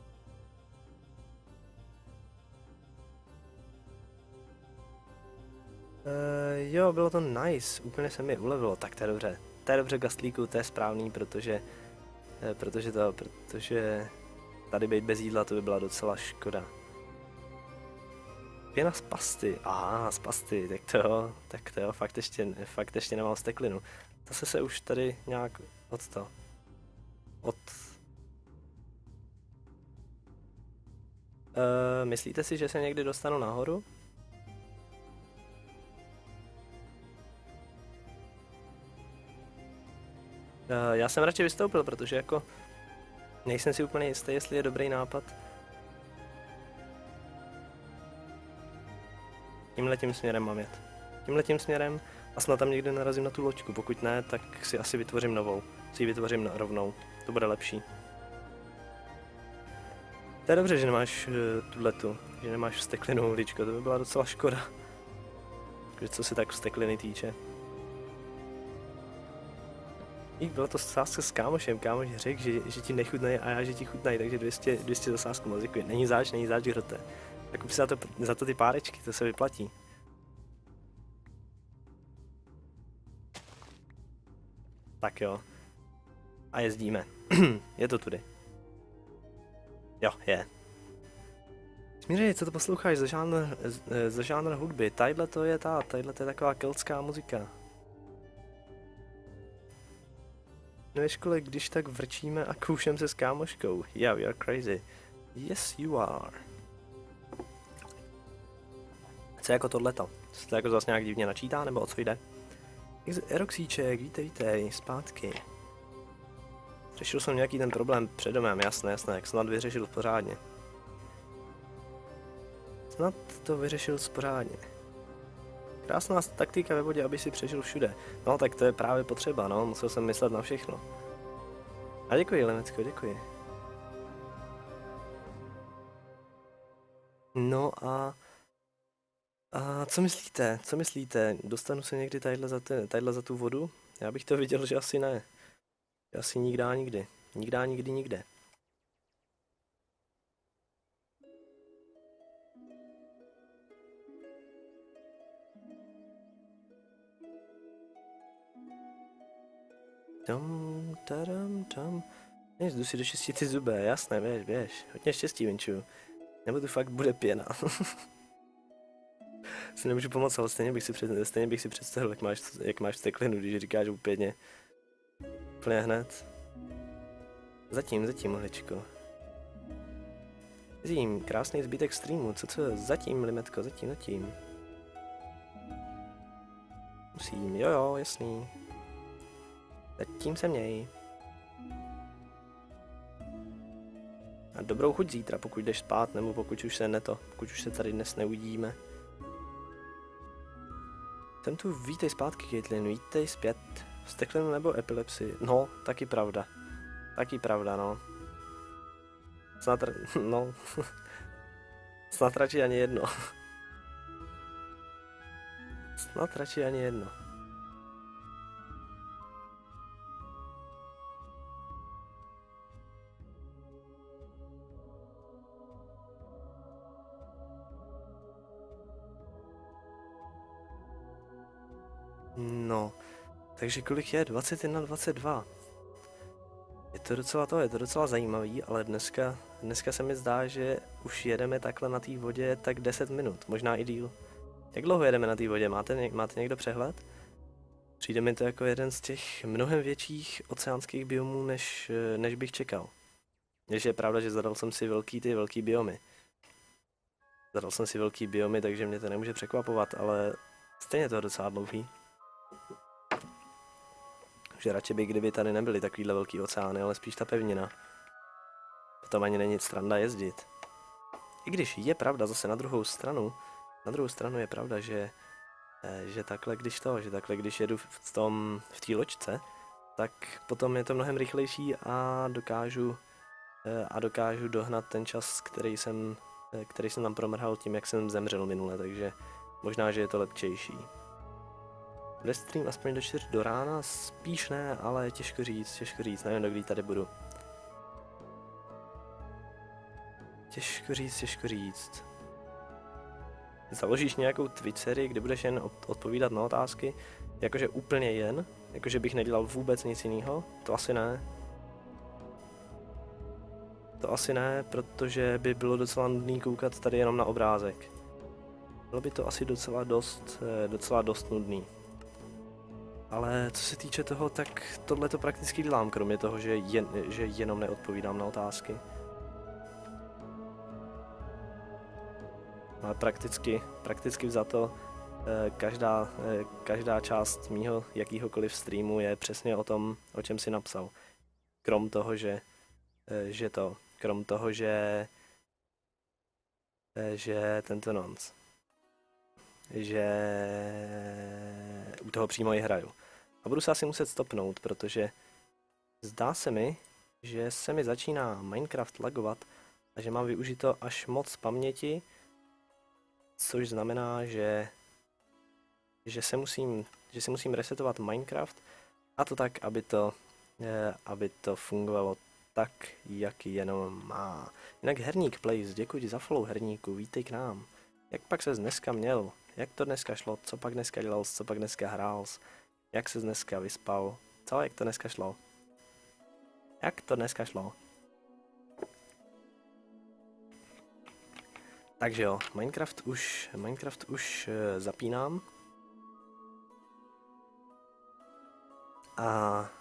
Uh, jo, bylo to nice, úplně se mi ulevilo, tak to je dobře. To je dobře, Gastlíku, to je správný, protože, uh, protože to, protože tady být bez jídla, to by byla docela škoda. Pěna z pasty, aha, z pasty, tak to jo, tak to jo, fakt ještě, fakt ještě nemám steklinu. Zase se už tady nějak od to, od... Uh, myslíte si, že se někdy dostanu nahoru? Uh, já jsem radši vystoupil, protože jako nejsem si úplně jistý, jestli je dobrý nápad. Tímhletím směrem mám jet. Tímhletím směrem a snad tam někde narazím na tu loďku, pokud ne, tak si asi vytvořím novou. Si ji vytvořím rovnou, to bude lepší. To je dobře, že nemáš uh, tuhletu, že nemáš vsteklinu uličko, to by byla docela škoda. Takže co se tak vstekliny týče. Jí, byla to sázka s kámošem, kámoš řekl, že, že ti nechutnají a já, že ti chutnají, takže dvě stě, dvě stě za sázku, moc děkuji. Není záč, není záč, hrote. Tak kup si za to, za to ty párečky, to se vyplatí. Tak jo. A jezdíme. Je to tudy. Jo, je. Smířej, co to posloucháš za žánr, za žánr hudby? Tadyhle to je ta, tadyhle to je taková keltská muzika. No ve škole, když tak vrčíme a koušem se s kámoškou. Yeah, you're crazy. Yes, you are. Co je jako tohleto? Se to jako zase nějak divně načítá, nebo o co jde? Eroxíček, vítej, vítej, zpátky. Řešil jsem nějaký ten problém před domem, jasné, jasné, jak snad vyřešil pořádně. Snad to vyřešil pořádně. Krásná taktika ve vodě, aby si přežil všude. No tak to je právě potřeba, no, musel jsem myslet na všechno. A děkuji, Lenecko, děkuji. No a... A co myslíte, co myslíte, dostanu se někdy tadyhle za, ty, tadyhle za tu vodu? Já bych to viděl, že asi ne. Asi nikdy nikdy. Nikdy nikdy nikde. Tam, taram, tam. Než jdu si dočistit ty zuby, jasné, běž, běž. Hodně štěstí, Vinču. Nebo tu fakt bude pěna. Si nemůžu pomoct, ale stejně bych si, před, stejně bych si představil, jak máš, jak máš steklinu, když říkáš úplně úplně hned. Zatím, zatím, hličko. Zatím, krásný zbytek streamu, co co, zatím, limetko, zatím, zatím. Musím, jo jo, jasný. Zatím se měj. A dobrou chuť zítra, pokud jdeš spát, nebo pokud už se neto, pokud už se tady dnes neuvidíme. Jsem tu, vítej zpátky, Caitlin, vítej zpět. Steklinu nebo epilepsii? No, taky pravda. Taky pravda, no. Snad, no. Snad radši ani jedno. Snad radši ani jedno. No, takže kolik je? dvacet jedna dvacet dva. Je to docela to, je to docela zajímavý, ale dneska, dneska se mi zdá, že už jedeme takhle na té vodě tak deset minut, možná i díl. Jak dlouho jedeme na té vodě? Máte, máte někdo přehled? Přijde mi to jako jeden z těch mnohem větších oceánských biomů, než, než bych čekal. Když je pravda, že zadal jsem si velký ty velký biomy. Zadal jsem si velký biomy, takže mě to nemůže překvapovat, ale stejně to je docela dlouhý. Že radši by, kdyby tady nebyly takovýhle velký oceány, ale spíš ta pevnina. Potom ani není sranda jezdit. I když je pravda zase na druhou stranu, na druhou stranu je pravda, že, že takhle když to, že takhle když jedu v tom, v té loďce, tak potom je to mnohem rychlejší a dokážu, a dokážu dohnat ten čas, který jsem, který jsem tam promrhal tím, jak jsem zemřel minule, takže možná, že je to lepčejší. Bude stream aspoň do čtyř do rána? Spíš ne, ale těžko říct, těžko říct, nevím, do kdy tady budu. Těžko říct, těžko říct. Založíš nějakou Twitch sérii, kde budeš jen odpovídat na otázky? Jakože úplně jen? Jakože bych nedělal vůbec nic jiného? To asi ne. To asi ne, protože by bylo docela nudný koukat tady jenom na obrázek. Bylo by to asi docela dost, docela dost nudný. Ale co se týče toho, tak tohle to prakticky dělám, kromě toho, že, jen, že jenom neodpovídám na otázky. Ale prakticky, prakticky vzato, každá, každá část mýho jakýhokoliv streamu je přesně o tom, o čem si napsal. Krom toho, že, že to, krom toho, že, že tento nonc. Že u toho přímo i hraju. A budu se asi muset stopnout, protože zdá se mi, že se mi začíná Minecraft lagovat a že mám využito až moc paměti, což znamená, že, že, se musím, že si musím resetovat Minecraft a to tak, aby to aby to fungovalo tak, jak jenom má. Jinak Herník Place, děkuji ti za follow Herníku, vítej k nám. Jak pak ses dneska měl? Jak to dneska šlo? Co pak dneska dělal? Co pak dneska hrál? Jak ses dneska vyspal? Co? Jak to dneska šlo? Jak to dneska šlo? Takže jo, Minecraft už, Minecraft už uh, zapínám. A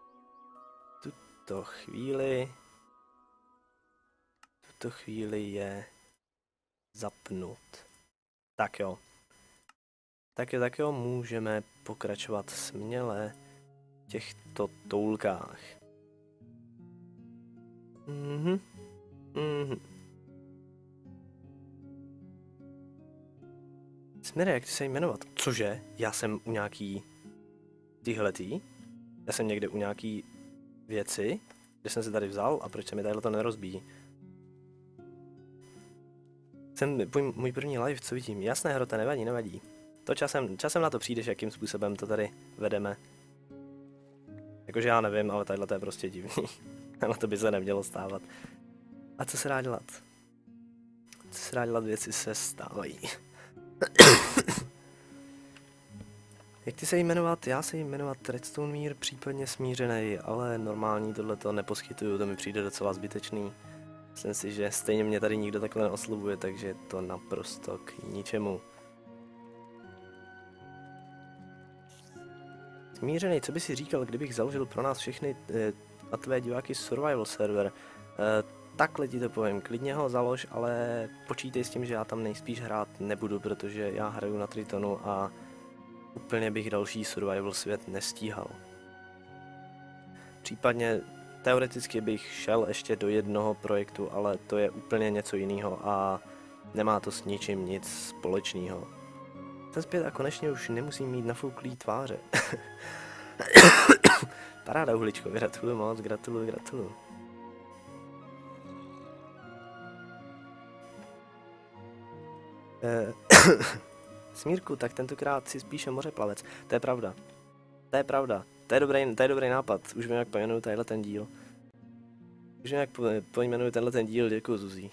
tuto chvíli, tuto chvíli je zapnut. Tak jo. Tak jo, tak jo, můžeme pokračovat směle v těchto toulkách. Mhm. Mhm. Smire, jak ty se jmenovat? Cože? Já jsem u nějaký tyhletý? Já jsem někde u nějaký věci, kde jsem se tady vzal a proč se mi tady to nerozbíjí? Jsem můj první live, co vidím? Jasné, Hrote, nevadí, nevadí. To časem, časem na to přijdeš, jakým způsobem to tady vedeme. Jakože já nevím, ale tadyhle to je prostě divný. Ale to by se nemělo stávat. A co se dá dělat? Co se dá dělat, věci se stávají. Jak ty se jmenovat? Já se jmenovat Redstone Mír, případně Smířenej, ale normální tohleto neposkytuju, to mi přijde docela zbytečný. Myslím si, že stejně mě tady nikdo takhle neoslovuje, takže je to naprosto k ničemu. Smířenej, co by si říkal, kdybych založil pro nás všechny eh, a tvé diváky survival server? Eh, takhle ti to povím, klidně ho založ, ale počítej s tím, že já tam nejspíš hrát nebudu, protože já hraju na Tritonu a úplně bych další survival svět nestíhal. Případně teoreticky bych šel ještě do jednoho projektu, ale to je úplně něco jiného a nemá to s ničím nic společného. Jsem zpět a konečně už nemusím mít nafouklý tváře. Paráda, Uhličko, gratuluju moc, gratuluju, gratuluju. Smírku, tak tentokrát si spíše mořeplavec. To je pravda. To je pravda. To je dobrý, to je dobrý nápad. Už vím, jak pojmenuju tenhle ten díl. Už vím, jak pojmenuju tenhle ten díl, děkuju Zuzí.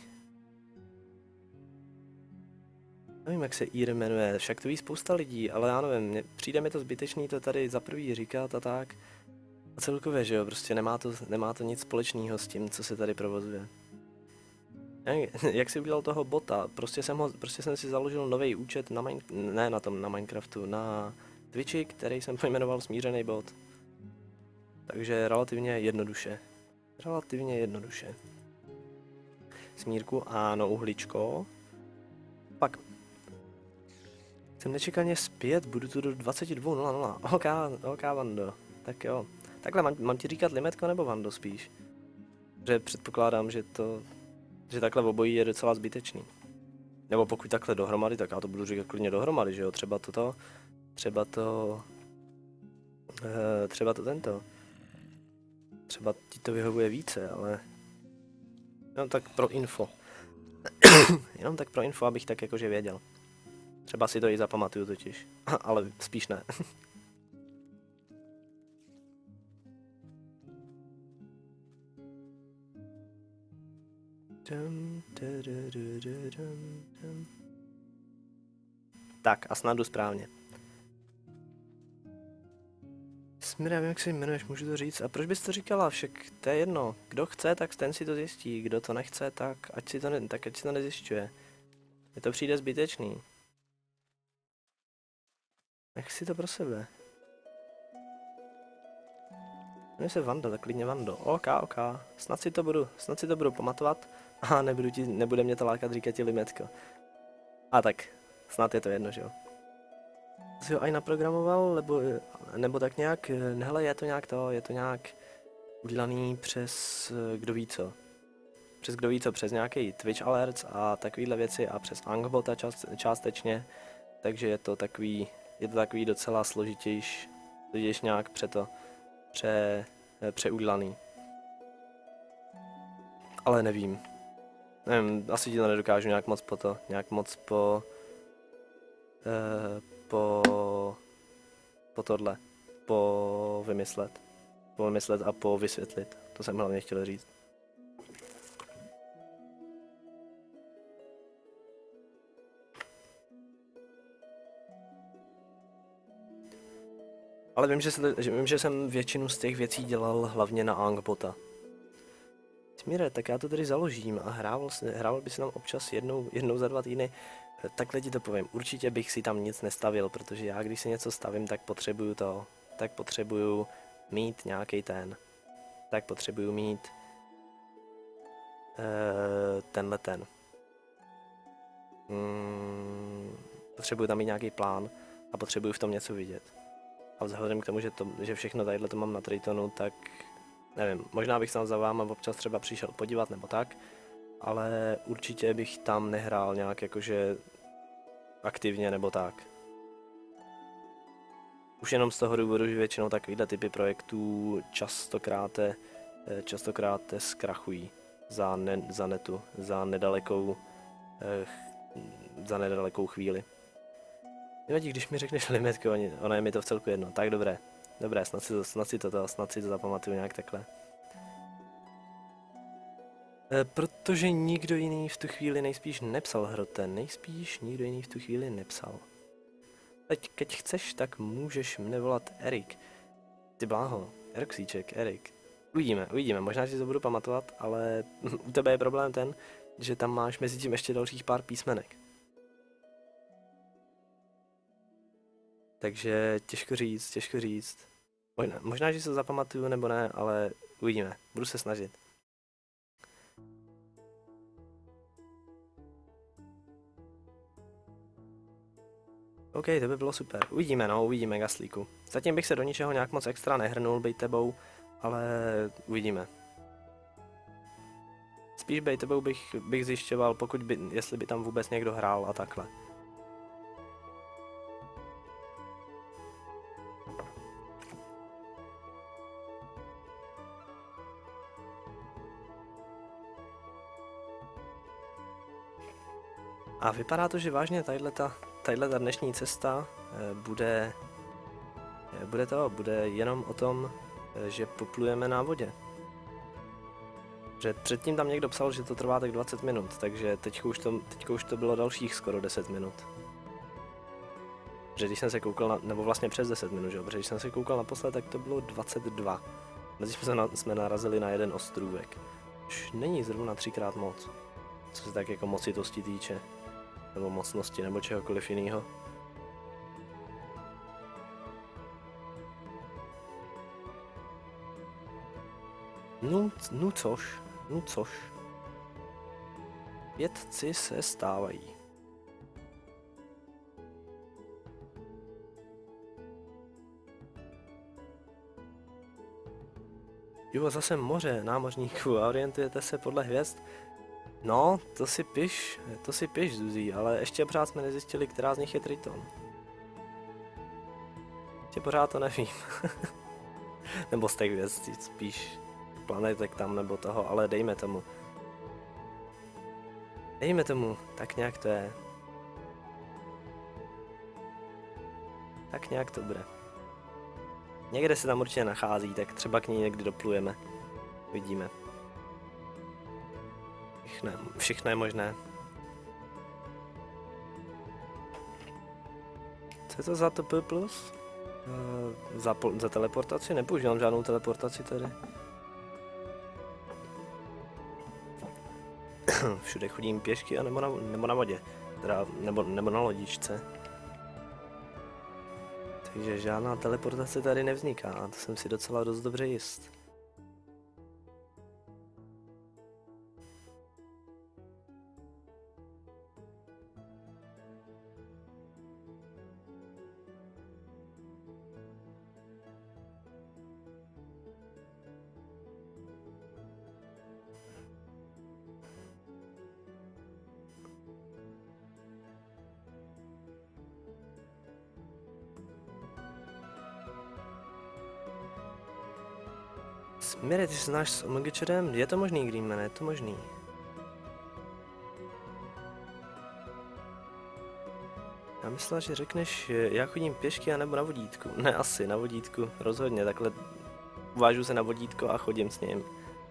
Nevím, jak se Ír jmenuje, však to ví spousta lidí, ale já nevím, přijde mi to zbytečný to tady za prvý říkat a tak. A celkově, že jo, prostě nemá to, nemá to nic společného s tím, co se tady provozuje. Jak, jak jsi udělal toho bota? Prostě jsem, ho, prostě jsem si založil nový účet na mine, ne na tom, na Minecraftu, na Twitchi, který jsem pojmenoval Smířený bot. Takže relativně jednoduše. Relativně jednoduše. Smírku, ano, Uhličko. Pak jsem nečekaně zpět, budu tu do dvacet dva nula nula. Ok, ok, Vando. Tak jo. Takhle, mám, mám ti říkat Limetko nebo Vando spíš? Že předpokládám, že to... že takhle obojí je docela zbytečný. Nebo pokud takhle dohromady, tak já to budu říkat klidně dohromady, že jo, třeba toto, třeba to, e, třeba to tento. Třeba ti to vyhovuje více, ale jenom tak pro info. Jenom tak pro info, abych tak jakože věděl. Třeba si to i zapamatuju totiž, ale spíš ne. Tak a snad jdu správně. Smira, nevím, jak se jmenuješ, můžu to říct. A proč bys to říkala? Však to je jedno. Kdo chce, tak ten si to zjistí. Kdo to nechce, tak ať si to, ne, tak ať si to nezjišťuje. Mně to přijde zbytečný. Nech si to pro sebe. Jmenuji se Vando, tak klidně Vando. OK, OK. Snad si to budu, snad si to budu pamatovat. A nebudu ti, nebude mě to lákat říkat ti Limetko. A tak, snad je to jedno, že jo. Jsi ho aj naprogramoval, nebo, nebo tak nějak, hele, je to nějak to, je to nějak udělaný přes kdo ví co. Přes kdo ví co, přes nějaký Twitch alerts a takovýhle věci a přes Angbota část, částečně. Takže je to takový, je to takový docela složitější, složitější nějak přeto, pře, přeudělaný. Ale nevím. Nevím, asi ti to nedokážu nějak moc po to, nějak moc po, eh, po, po tohle, po vymyslet, pomyslet a povysvětlit. To jsem hlavně chtěl říct. Ale vím, že, se, že, vím, že jsem většinu z těch věcí dělal hlavně na Angbota. Smíre, tak já to tady založím a hrával, hrával by si tam občas jednou, jednou za dva týdny. Takhle ti to povím, určitě bych si tam nic nestavil, protože já když si něco stavím, tak potřebuju to, tak potřebuju mít nějaký ten, tak potřebuju mít uh, tenhle ten. Hmm, potřebuju tam mít nějaký plán a potřebuju v tom něco vidět. A vzhledem k tomu, že, to, že všechno tadyhle to mám na Tritonu, tak nevím, možná bych tam za váma občas třeba přišel podívat nebo tak, ale určitě bych tam nehrál nějak jakože aktivně nebo tak. Už jenom z toho důvodu, že většinou takovýhle typy projektů častokrát, častokrát zkrachují za, ne, za netu, za nedalekou, eh, za nedalekou chvíli. Nevadí, když mi řekneš limitku, ono je mi to v celku jedno. Tak dobré, dobré, snad si to, snad si to, snad si to zapamatuju nějak takhle. E, protože nikdo jiný v tu chvíli nejspíš nepsal hrote, nejspíš nikdo jiný v tu chvíli nepsal. Teď, keď chceš, tak můžeš mne volat Erik. Ty bláho, Eroxíček, Erik. Uvidíme, uvidíme, možná, že to budu pamatovat, ale u tebe je problém ten, že tam máš mezi tím ještě dalších pár písmenek. Takže těžko říct, těžko říct. Možná, možná, že se zapamatuju nebo ne, ale uvidíme. Budu se snažit. OK, to by bylo super. Uvidíme, no, uvidíme, Gaslíku. Zatím bych se do ničeho nějak moc extra nehrnul, bej tebou, ale uvidíme. Spíš bej tebou bych, bych zjišťoval, pokud by, jestli by tam vůbec někdo hrál a takhle. A vypadá to, že vážně tadyhleta, tadyhleta dnešní cesta bude, bude to, bude jenom o tom, že poplujeme na vodě. Že předtím tam někdo psal, že to trvá tak dvacet minut, takže teďko už to, teďko už to bylo dalších skoro deset minut. Že když jsem se koukal na, nebo vlastně přes deset minut, že jo, protože když jsem se koukal naposled, tak to bylo dvacet dva. Mezi jsme, na, jsme narazili na jeden ostrůvek. Už není zrovna třikrát moc, co se tak jako mocitosti týče. Nebo mocnosti, nebo čehokoliv jiného. No, no což, no což. Vědci se stávají. Jo, zase moře námořníků a orientujete se podle hvězd. No, to si piš, to si piš, Zuzí, ale ještě pořád jsme nezjistili, která z nich je Triton. Ještě pořád to nevím. Nebo z těch hvězd, spíš planetek tam nebo toho, ale dejme tomu. Dejme tomu, tak nějak to je. Tak nějak to bude. Někde se tam určitě nachází, tak třeba k ní někdy doplujeme. Vidíme. Všechno, všechno je možné. Co je to za T P plus? Uh, za, za teleportaci? Nepoužívám žádnou teleportaci tady. Všude chodím pěšky a nebo na, nebo na vodě. Teda, nebo, nebo na lodičce. Takže žádná teleportace tady nevzniká a to jsem si docela dost dobře jist. Smire, ty se znáš s Omegečerem? Je to možný, Greenman, je to možný. Já myslela, že řekneš, já chodím pěšky anebo na vodítku. Ne, asi, na vodítku, rozhodně, takhle Uvážu se na vodítko a chodím s ním.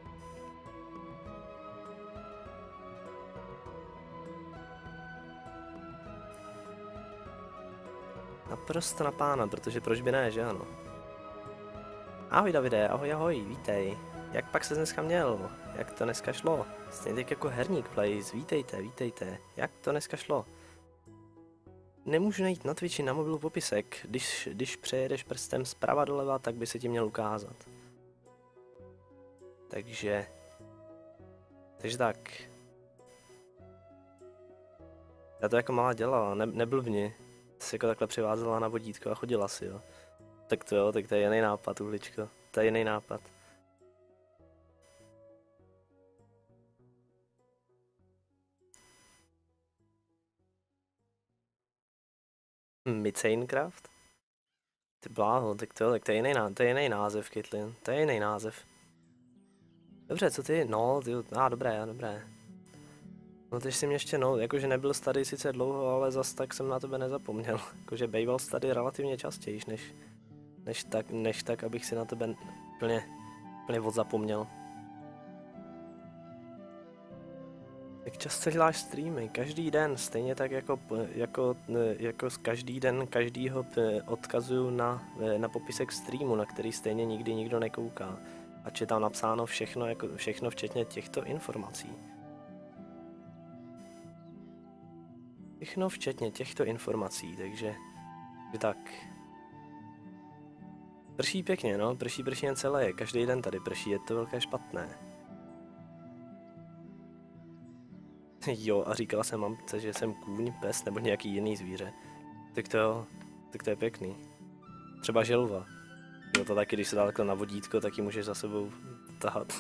Naprosto na pána, protože proč by ne, že ano? Ahoj Davide, ahoj ahoj, vítej. Jak pak se dneska měl? Jak to dneska šlo? Stejně tak jako Herník Plays, vítejte, vítejte. Jak to dneska šlo? Nemůžu najít na Twitchi na mobilu popisek. Když, když přejedeš prstem zprava doleva, tak by se ti měl ukázat. Takže... Takže tak. Já to jako malá dělala, ne, neblbni. Jsi jako takhle přivázela na vodítko a chodila si, jo. Tak to jo, tak to je jiný nápad, Uhličko. To je jiný nápad. Mycanecraft? Ty bláho, tak to, tak to je jiný, to je jiný název, Kitlin. To je jiný název. Dobře, co ty? No, ty, a ah, dobré, dobré. No teď si mě ještě, no, jakože nebyl tady sice dlouho, ale zas tak jsem na tebe nezapomněl. Jakože bejval tady relativně častěji, než, než, tak, než tak, abych si na tebe plně, plně odzapomněl. Jak často děláš streamy? Každý den, stejně tak jako, jako, jako každý den každýho odkazuju na, na popisek streamu, na který stejně nikdy nikdo nekouká. Ač je tam napsáno všechno, jako, všechno včetně těchto informací. Všechno včetně těchto informací, takže... tak. Prší pěkně, no, prší prší jen celé, každý den tady prší, je to velké špatné. Jo, a říkala jsem mamce, že jsem kůň, pes nebo nějaký jiný zvíře. Tak to jo, tak to je pěkný. Třeba želva. Jo, to taky, když se dá takhle na vodítko, tak ji můžeš za sebou tahat.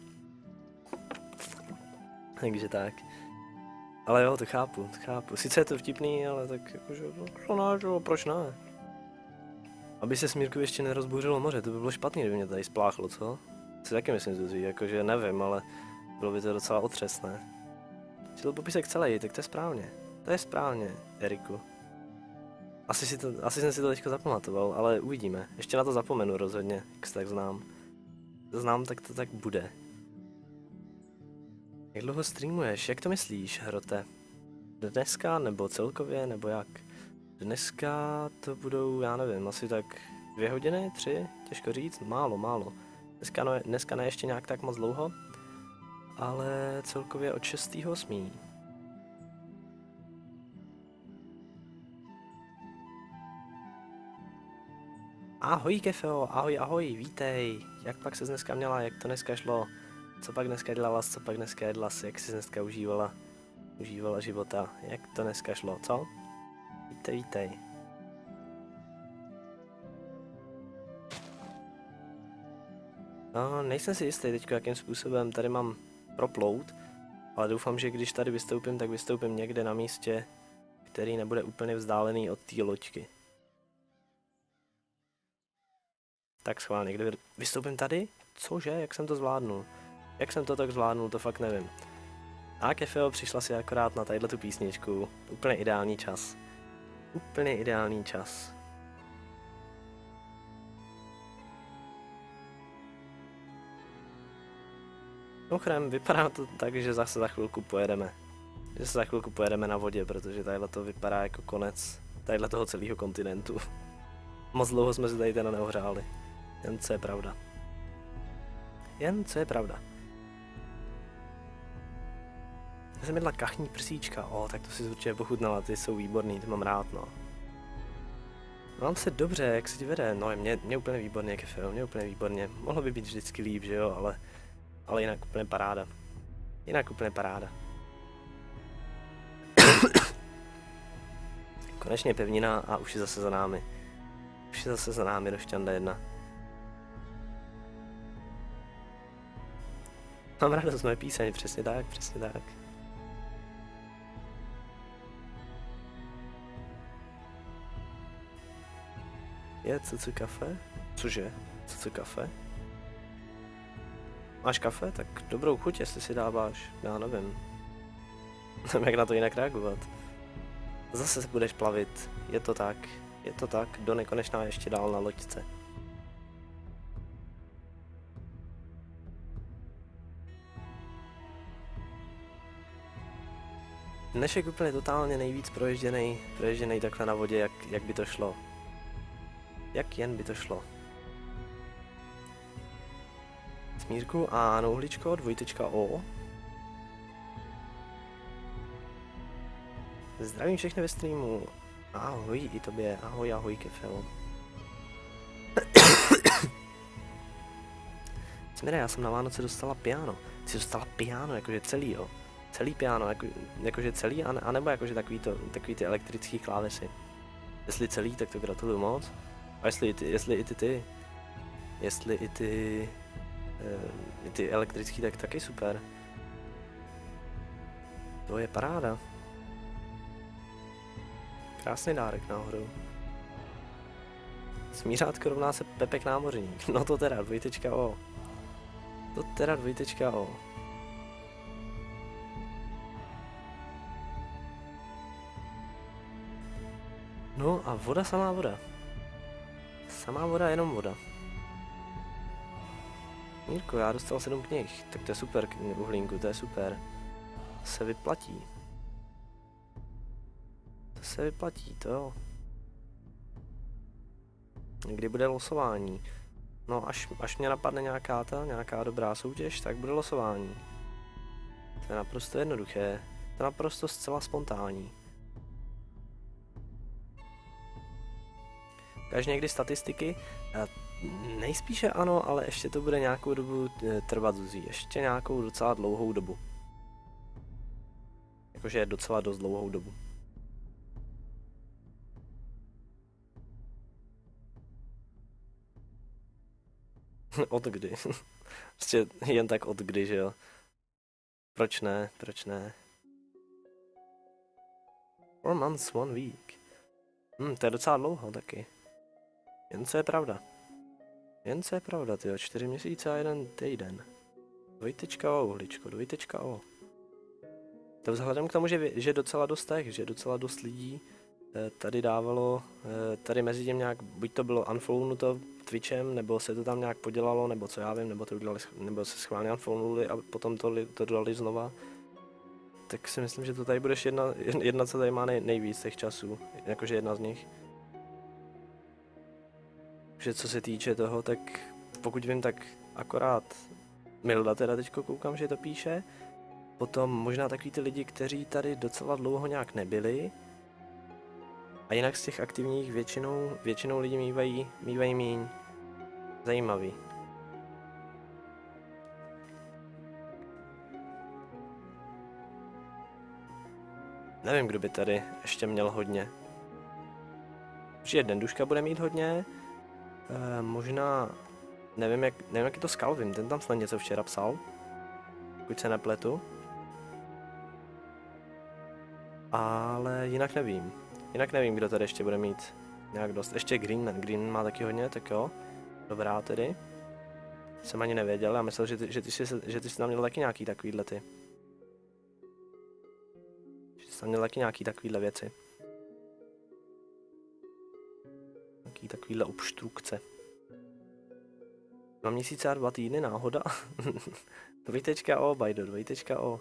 Takže tak. Ale jo, to chápu, to chápu. Sice je to vtipný, ale tak jakože, no, no, proč ne? Aby se Smírku ještě nerozbouřilo moře, to by bylo špatný, kdyby mě tady spláchlo, co? Si taky myslím, Zuzi, jakože nevím, ale bylo by to docela otřesné. Četl popisek celý, tak to je správně. To je správně, Eriku. Asi, si to, asi jsem si to teďko zapamatoval, ale uvidíme. Ještě na to zapomenu rozhodně, jak se tak znám. To znám, tak to tak bude. Jak dlouho streamuješ? Jak to myslíš, Hrote? Dneska, nebo celkově, nebo jak? Dneska to budou, já nevím, asi tak dvě hodiny, tři, těžko říct, málo, málo. Dneska, no, dneska ne ještě nějak tak moc dlouho, ale celkově od šestého osmého Ahoj Kefeo, ahoj ahoj, vítej. Jak pak se dneska měla, jak to dneska šlo? Co pak dneska dělala, co pak dneska jedla, jak jsi dneska užívala, užívala života, jak to dneska šlo, co? Vítej, vítej. No, nejsem si jistý teďko, jakým způsobem tady mám proplout, ale doufám, že když tady vystoupím, tak vystoupím někde na místě, který nebude úplně vzdálený od té loďky. Tak schválně, kde vystoupím tady? Cože? Jak jsem to zvládnul? Jak jsem to tak zvládnul, to fakt nevím. A Kefeo, přišla si akorát na tadyhle tu písničku. Úplně ideální čas. Úplně ideální čas. Mimochodem, vypadá to tak, že zase za chvilku pojedeme. Že se za chvilku pojedeme na vodě, protože tadyhle to vypadá jako konec tadyhle toho celého kontinentu. Moc dlouho jsme se tady teda neohřáli. Jen co je pravda. Jen co je pravda. Já jsem jedla kachní prsíčka, o, tak to si určitě pochutnala, ty jsou výborný, ty mám rád, no. Mám se dobře, jak se ti vede, no mě, mě úplně výborně, Kefeo, mě úplně výborně. Mohlo by být vždycky líp, že jo, ale, ale jinak úplně paráda. Jinak úplně paráda. Konečně pevnina a už je zase za námi. Už je zase za námi Rošťanda jedna. Mám radost moje píseň, přesně tak, přesně tak. Je cucu kafe? Cože? Cucu kafe? Máš kafe? Tak dobrou chuť, jestli si dáváš. Já nevím. Nevím, jak na to jinak reagovat. Zase se budeš plavit. Je to tak. Je to tak. Do nekonečná ještě dál na loďce. Dnešek úplně totálně nejvíc proježděnej, proježděnej takhle na vodě, jak, jak by to šlo. Jak jen by to šlo. Smírku a nouhličko, dvojtečka O. Zdravím všechny ve streamu. Ahoj i tobě, ahoj, ahoj Kefel. Smíre, já jsem na Vánoce dostala piano. Jsi dostala piano, jakože celý, jo. Celý piano, jako, jakože celý, anebo jakože takový, to, takový ty elektrický klávesy. Jestli celý, tak to gratuluju moc. A jestli i ty, jestli i ty, ty jestli i ty, e, i ty elektrický, tak taky super. To je paráda. Krásný dárek náhodou. Smířátko rovná se Pepek námořník. No to teda, dvojtečka O. To teda dvojtečka O. No a voda, samá voda. Samá voda, jenom voda. Mírko, já dostal sedm knih, tak to je super, uhlínku, to je super. To se vyplatí. To se vyplatí, to jo. Kdy bude losování? No až, až mě napadne nějaká ta, nějaká dobrá soutěž, tak bude losování. To je naprosto jednoduché. To je naprosto zcela spontánní. Ukáž někdy statistiky? Nejspíše ano, ale ještě to bude nějakou dobu trvat, Zuzí. Ještě nějakou docela dlouhou dobu. Jakože docela dost dlouhou dobu. Od kdy? Prostě jen tak od kdy, že jo? Proč ne? Proč ne? Four months, one week. Hm, to je docela dlouho taky. Jen co je pravda. Jen co je pravda, tyjo, čtyři měsíce a jeden týden. Dvojtečka O, uhlíčko, dvojtečka O. To vzhledem k tomu, že, že docela dost těch, že docela dost lidí tady dávalo, tady mezi tím nějak, buď to bylo unfollownuto Twitchem, nebo se to tam nějak podělalo, nebo co já vím, nebo, to udělali, nebo se schválně unfollownuli a potom to, to dodali znova. Tak si myslím, že to tady budeš jedna, jedna co tady má nej, nejvíc těch časů, jakože jedna z nich. Že co se týče toho, tak pokud vím, tak akorát Milda teda teďko koukám, že to píše. Potom možná takový ty lidi, kteří tady docela dlouho nějak nebyli. A jinak z těch aktivních většinou, většinou lidi mývají, mývají míň. Zajímavý. Nevím, kdo by tady ještě měl hodně. Že Denduška bude mít hodně. E, možná, nevím jak, nevím jak je to s Calvin, ten tam snad něco včera psal. Pokud se nepletu. Ale jinak nevím. Jinak nevím, kdo tady ještě bude mít nějak dost. Ještě Greenman. Greenman má taky hodně, tak jo. Dobrá tedy. Jsem ani nevěděl, já myslel, že ty, že ty, jsi, že ty jsi tam měl taky nějaký takovýhle ty. Že jsi tam měl taky nějaký takovýhle věci. Nějaký takovýhle obstrukce. Dva měsíce a dva týdny, náhoda. Dvojtečka O, Bajdo, dvojtečka O.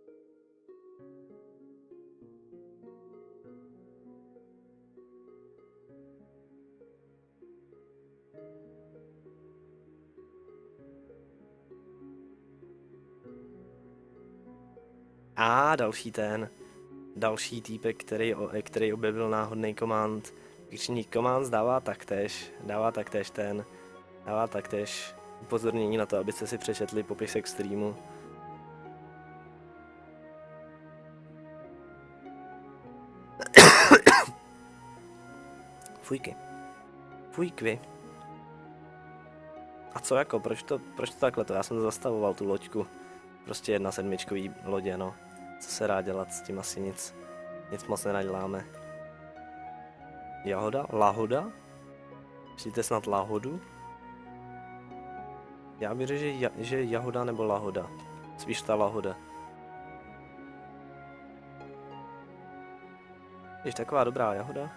A další ten, další týpek, který, který objevil náhodný command. Křičník command dává taktéž, dává taktéž ten, dává taktéž upozornění na to, abyste si přečetli popisek streamu. Fujky. Fujkvy. A co jako, proč to, proč to takhle to? Já jsem to zastavoval, tu loďku. Prostě jedna sedmičkový lodě, no. Co se dá dělat, s tím asi nic, nic moc nenaděláme. Jahoda? Lahoda? Myslíte snad lahodu? Já bych řekl, že, ja, že jahoda nebo lahoda. Spíš ta lahoda. Jež taková dobrá jahoda.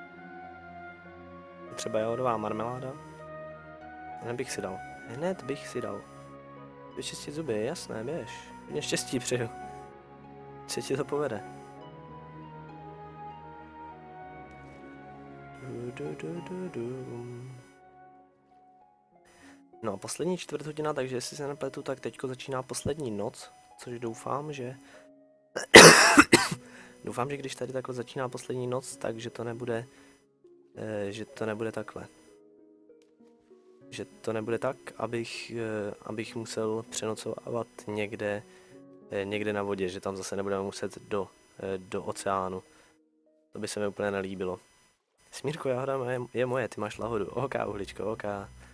Třeba jahodová marmeláda. Hned bych si dal. Hned bych si dal. Vyčistit zuby, jasné, běž. Hodně štěstí přeju. Se ti to povede. Du, du, du, du. No a poslední čtvrt hodina, takže jestli se nepletu, tak teďko začíná poslední noc, což doufám, že... doufám, že když tady takhle začíná poslední noc, takže to nebude... Eh, že to nebude takhle. Že to nebude tak, abych, eh, abych musel přenocovávat někde, eh, někde na vodě, že tam zase nebudeme muset do, eh, do oceánu. To by se mi úplně nelíbilo. Smírko, jahoda je, je moje, ty máš lahodu. Ok, uhličko, ok.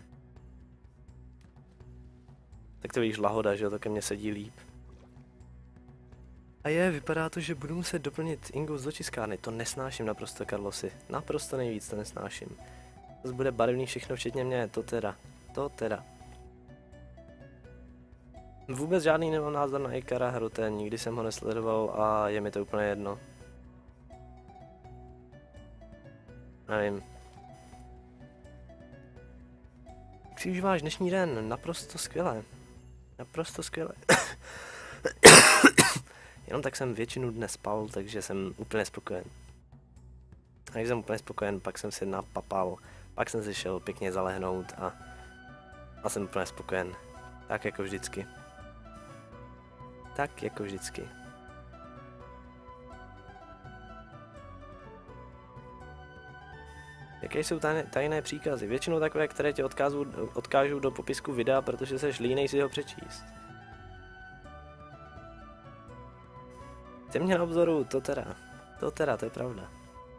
Tak to víš, lahoda, že jo, to ke mně sedí líp. A je, vypadá to, že budu muset doplnit Ingus do tiskárny. To nesnáším naprosto, Karlosi. Naprosto nejvíc to nesnáším. To bude barevný všechno, včetně mě, to teda. To teda. Vůbec žádný nemám názor na Ikara Hrute, nikdy jsem ho nesledoval a je mi to úplně jedno. Nevím. Jak si užíváš dnešní den? Naprosto skvěle. Naprosto skvěle. Jenom tak jsem většinu dne spal, takže jsem úplně spokojen. A když jsem úplně spokojen, pak jsem si napapal, pak jsem si šel pěkně zalehnout a, a jsem úplně spokojen. Tak jako vždycky. Tak jako vždycky. Jaké jsou tajné, tajné příkazy? Většinou takové, které tě odkážu, odkážu do popisku videa, protože seš línej si ho přečíst. Země na obzoru, to teda. To teda, to je pravda.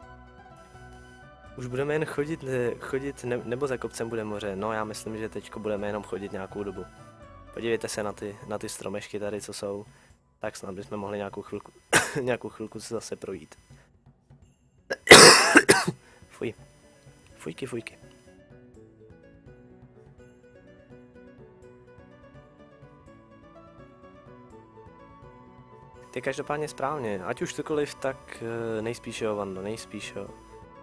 Už budeme jen chodit, chodit ne, nebo za kopcem bude moře. No já myslím, že teďko budeme jenom chodit nějakou dobu. Podívejte se na ty, na ty stromečky tady, co jsou. Tak snad bychom mohli nějakou chvilku, nějakou chvilku se zase projít. Fuj. Fujky, fujky. Ty každopádně správně, ať už cokoliv, tak nejspíš jo, Vando, nejspíš jo.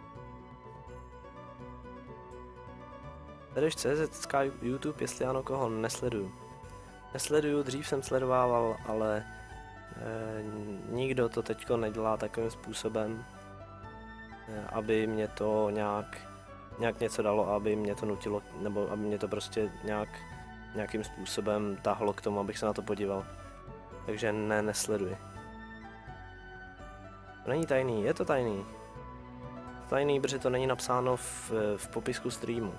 Sleduješ C Z YouTube, jestli ano, koho nesleduju. Nesleduju, dřív jsem sledovával, ale e, nikdo to teďko nedělá takovým způsobem, e, aby mě to nějak, nějak něco dalo, aby mě to nutilo, nebo aby mě to prostě nějak, nějakým způsobem tahlo k tomu, abych se na to podíval. Takže ne, nesleduji. To není tajný, je to tajný. Tajný, protože to není napsáno v, v popisku streamu.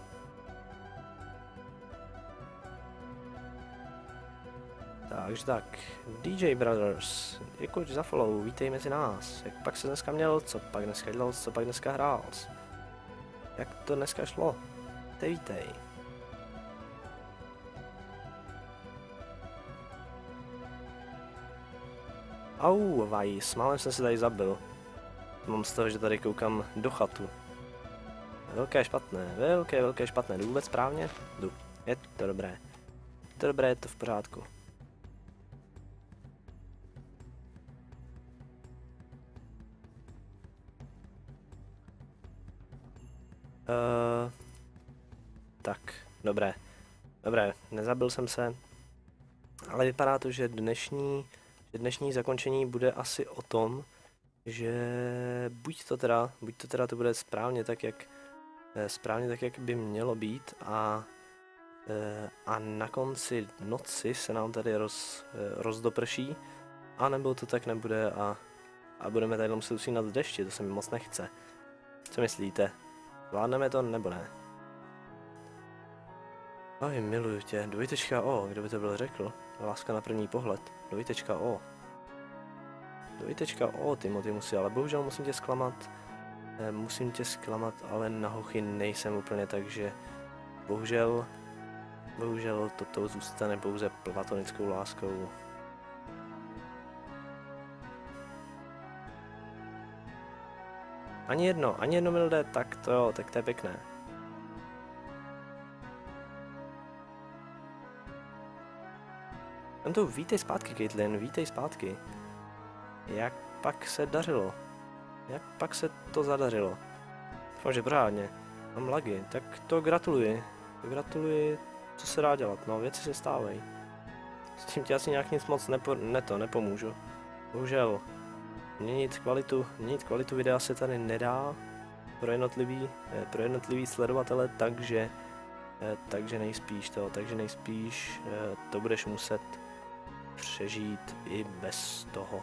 Takže tak, D J Brothers, děkuji za follow, vítej mezi nás. Jak pak se dneska měl, co pak dneska dělal, co pak dneska hrál? Jak to dneska šlo? Vítej, vítej. Au, vaj, s málem jsem se tady zabil. Mám z toho, že tady koukám do chatu. Velké špatné, velké, velké špatné. Jdu vůbec správně? Jdu. Je to dobré. Je to dobré, je to v pořádku. Uh, tak, dobré. Dobré, nezabil jsem se. Ale vypadá to, že dnešní, že dnešní zakončení bude asi o tom, že buď to teda, buď to teda to bude správně tak, jak správně tak, jak by mělo být a a na konci noci se nám tady roz, rozdoprší, anebo to tak nebude a, a budeme tady muset usínat v dešti, to se mi moc nechce. Co myslíte? Zvládneme to nebo ne? Ahoj, miluju tě. Dvojtečka O, kdo by to byl řekl? Láska na první pohled. Dvojtečka O. Dvojtečka O, Timothy musí, ale bohužel musím tě zklamat. Eh, musím tě zklamat, ale na hochy nejsem úplně, takže bohužel, bohužel toto zůstane pouze platonickou láskou. Ani jedno, ani jedno milde, tak to jo, tak to je pěkné. Tam to vítej zpátky, Caitlyn, vítej zpátky. Jak pak se dařilo? Jak pak se to zadařilo? Doufám, že pořádně. Mám lagy, tak to gratuluji. Gratuluji, co se dá dělat, no věci se stávají. S tím ti asi nějak nic moc nepo, ne to, nepomůžu. Bohužel. Měnit kvalitu, měnit kvalitu videa se tady nedá. pro jednotlivý, pro jednotlivý sledovatele, takže, takže nejspíš to, takže nejspíš to budeš muset přežít i bez toho.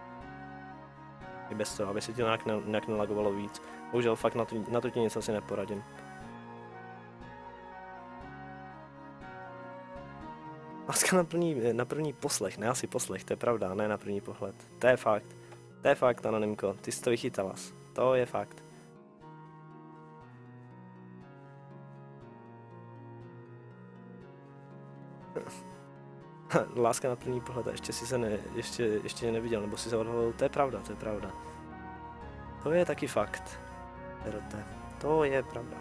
I bez toho, aby se ti nějak, ne, nějak nelagovalo víc. Bohužel fakt na to, na to ti nic asi neporadím. Láska na první, na první poslech, ne asi poslech, to je pravda, ne na první pohled. To je fakt. To je fakt, Anonymko, ty jsi to vychytala. To je fakt. Láska na první pohled, a ještě si se ne, ještě, ještě neviděl, nebo si se odhalil, to je pravda, to je pravda. To je taky fakt. Erote. To je pravda.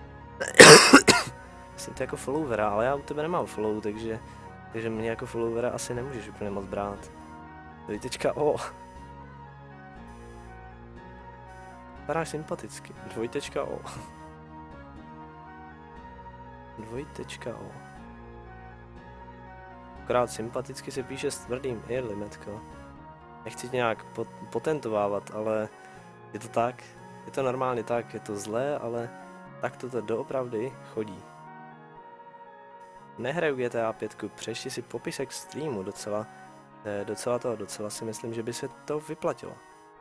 Jsem to jako followera, ale já u tebe nemám follow, takže, takže mě jako followera asi nemůžeš úplně moc brát. Dvojtečka O. Vypadáš sympaticky. Dvojtečka O. Dvojtečka O. Akorát sympaticky se píše s tvrdým I, limetko. Nechci tě nějak pot potentovávat, ale je to tak. Je to normálně tak, je to zlé, ale tak to doopravdy chodí. Nehraju G T A pět, přešti si popisek streamu, docela, docela to, docela si myslím, že by se to vyplatilo.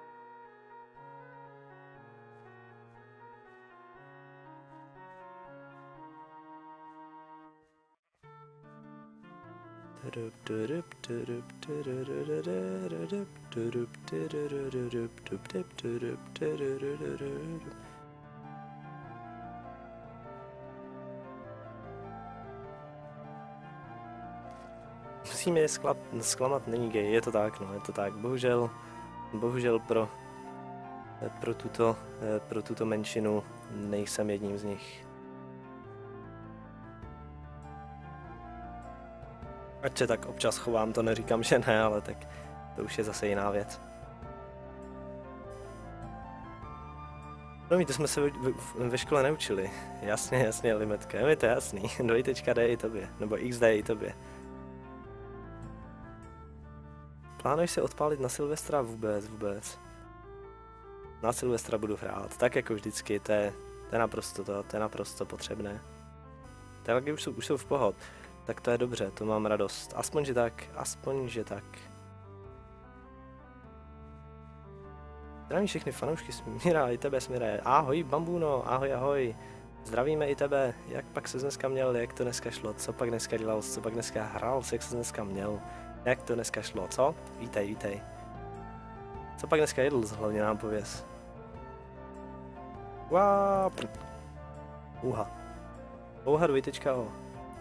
Musíme je zklamat, není gay, je to tak, no, je to tak, bohužel, bohužel pro, pro, tuto, pro tuto menšinu nejsem jedním z nich. Ať se tak občas chovám, to neříkám, že ne, ale tak to už je zase jiná věc. No, my to jsme se ve, ve škole neučili. Jasně, jasně, limetka, je to jasný. Dvojtečka D i tobě, nebo X D i tobě. Plánuješ se odpálit na Silvestra? Vůbec, vůbec. Na Silvestra budu hrát, tak jako vždycky, to je, to je naprosto to, to je naprosto potřebné. Ty lidi už jsou, už jsou v pohod. Tak to je dobře, to mám radost. Aspoň, že tak, aspoň, že tak. Zdravím všechny fanoušky Smíra, i tebe Smíre. Ahoj Bambuno, ahoj, ahoj. Zdravíme i tebe. Jak pak se dneska měl, jak to dneska šlo, co pak dneska dělal, co pak dneska hrál, jak se dneska měl, jak to dneska šlo, co? Vítej, vítej. Co pak dneska jedl, hlavně nám pověz. Uá, Uha. Uha, dvojtečka O.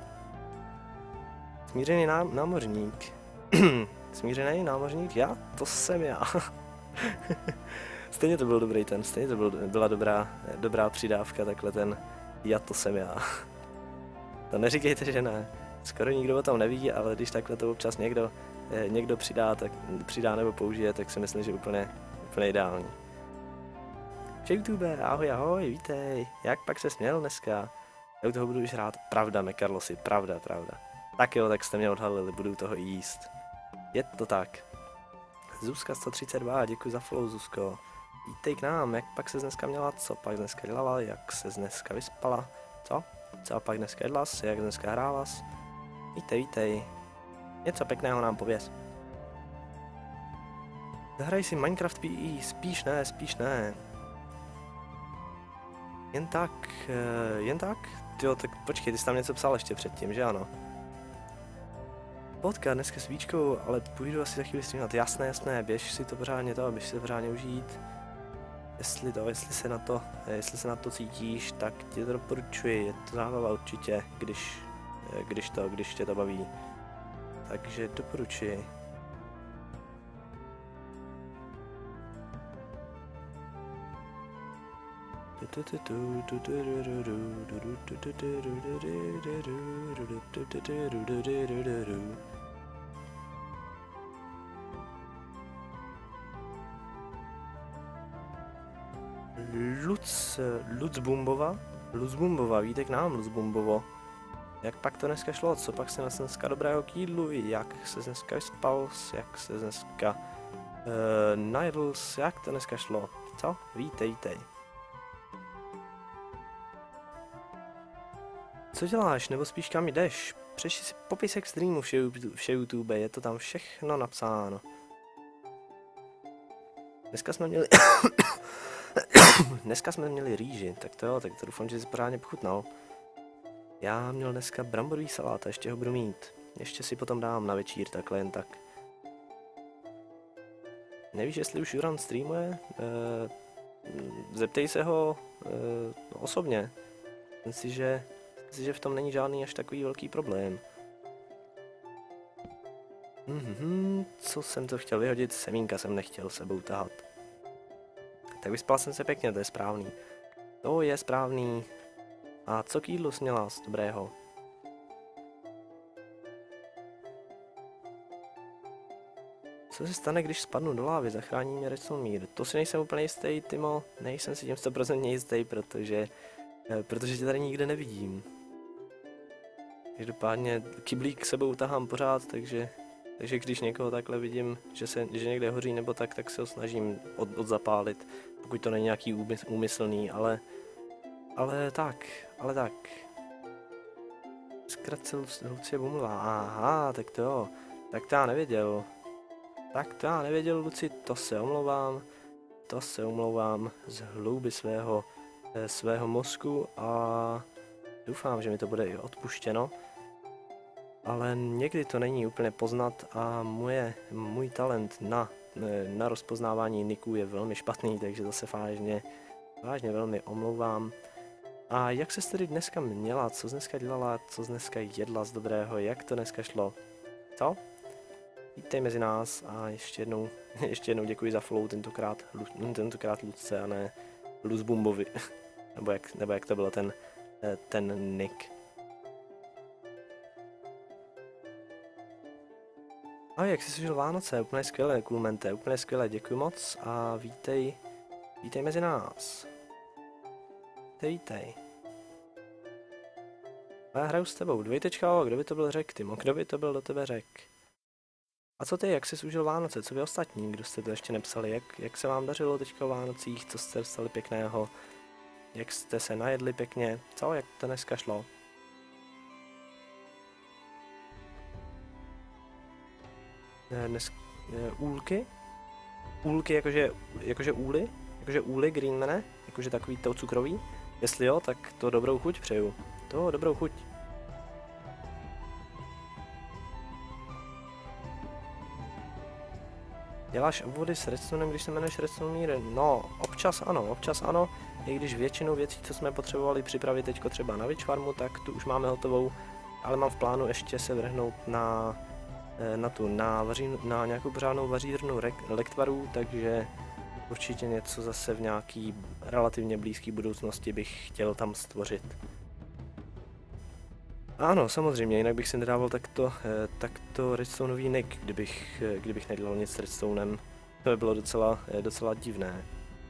Smířený ná námořník. Smířený námořník? Já? To jsem já. Stejně to byl dobrý ten, stejně to byl, byla dobrá, dobrá přidávka, takhle ten já to jsem já. To neříkejte, že ne. Skoro nikdo o tom neví, ale když takhle to občas někdo, někdo přidá, tak přidá nebo použije, tak si myslím, že úplně, úplně ideální. YouTube, ahoj, ahoj, vítej. Jak pak se směl dneska? Já u toho budu už hrát. Pravda, Mekarlosi, pravda, pravda. Tak jo, tak jste mě odhalili, budu toho jíst. Je to tak. Zuzka sto třicet dva, děkuji za follow, Zuzko. Vítej k nám, jak pak se dneska měla, co pak dneska dělala, jak se dneska vyspala, co? Co pak dneska jedla, jak dneska hrála. Vítej, vítej. Něco pěkného nám pověz. Zahraj si Minecraft P E, spíš ne, spíš ne. Jen tak, jen tak? Jo, tak počkej, ty jsi tam něco psal ještě předtím, že ano? Potka dneska s Víčkou, ale půjdu asi za chvíli streamovat. Jasné, jasné, běž si to pořádně to, běž si to pořádně užít. Jestli to, jestli se na to, jestli se na to cítíš, tak ti to doporučuji, je to zábava určitě, když, když to, když tě to baví. Takže doporučuji. Luc, Lucbumbova? Lucbumbova, víte k nám, Lucbumbovo. Jak pak to dneska šlo, co pak se dneska dobrého k jídlu, jak se dneska vyspal, jak se dneska uh, najedl, jak to dneska šlo, co? Vítej, vítej. Co děláš, nebo spíš kam jdeš? Přešli si popisek streamu vše, vše YouTube, je to tam všechno napsáno. Dneska jsme měli... Dneska jsme měli rýži, tak to jo, tak to doufám, že jsi pořádně pochutnal. Já měl dneska bramborový salát a ještě ho budu mít. Ještě si potom dám na večír, takhle jen tak. Nevíš, jestli už Juran streamuje? E, zeptej se ho e, osobně. Myslím si, že, myslím si, že v tom není žádný až takový velký problém. Mhm, co jsem to chtěl vyhodit? Semínka jsem nechtěl sebou tahat. Tak vyspal jsem se pěkně, to je správný. To je správný. A co k jídlu jsi měla z dobrého? Co se stane, když spadnu do lávy? Zachrání mě Redstone mír. To si nejsem úplně jistý, Timo. Nejsem si tím sto procent jistý, protože, protože tě tady nikde nevidím. Každopádně kyblík sebou tahám pořád, takže, takže když někoho takhle vidím, že, se, že někde hoří nebo tak, tak se ho snažím od, odzapálit. Pokud to není nějaký úmyslný, ale, ale tak, ale tak. Zkratce Lucie Bumla, aha, tak to jo, tak to já nevěděl. Tak to já nevěděl, Luci, to se omlouvám, to se omlouvám z hlouby svého, svého mozku a doufám, že mi to bude i odpuštěno. Ale někdy to není úplně poznat a moje, můj talent na, na rozpoznávání nicků je velmi špatný, takže to se vážně, vážně velmi omlouvám. A jak ses tedy dneska měla, co jsi dneska dělala, co jsi dneska jedla z dobrého, jak to dneska šlo? Co? Vítej mezi nás a ještě jednou, ještě jednou děkuji za follow tentokrát, tentokrát Lucce a ne Luzbumbovi, nebo jak, nebo jak to byl ten, ten nick. A jak jsi žil Vánoce, úplně skvělé, Kulmente, úplně skvělé, děkuji moc a vítej, vítej mezi nás. Vítej, vítej. A já hraju s tebou, dvojtečka, kdo by to byl řek, Timo, kdo by to byl do tebe řek? A co ty, jak jsi užil Vánoce, co vy ostatní, kdo jste to ještě nepsali, jak, jak se vám dařilo teďka o Vánocích, co jste dostali pěkného, jak jste se najedli pěkně, co, jak to dneska šlo? Dnes, úlky? Úlky jakože, jakože úly? Jakože úly Greenmane? Jakože takový to cukrový? Jestli jo, tak to dobrou chuť přeju. To dobrou chuť. Děláš obvody s redstonem, když se jmenuješ Redstone Mír? No, občas ano, občas ano. I když většinu věcí, co jsme potřebovali připravit teďko třeba na witch farmu, tak tu už máme hotovou. Ale mám v plánu ještě se vrhnout na, na tu, na, vaří, na nějakou pořádnou vařírnu lektvarů, takže určitě něco zase v nějaký relativně blízké budoucnosti bych chtěl tam stvořit. Ano, samozřejmě, jinak bych si nedával takto, takto redstoneový nick, kdybych, kdybych nedělal nic s redstonem. To by bylo docela, docela divné.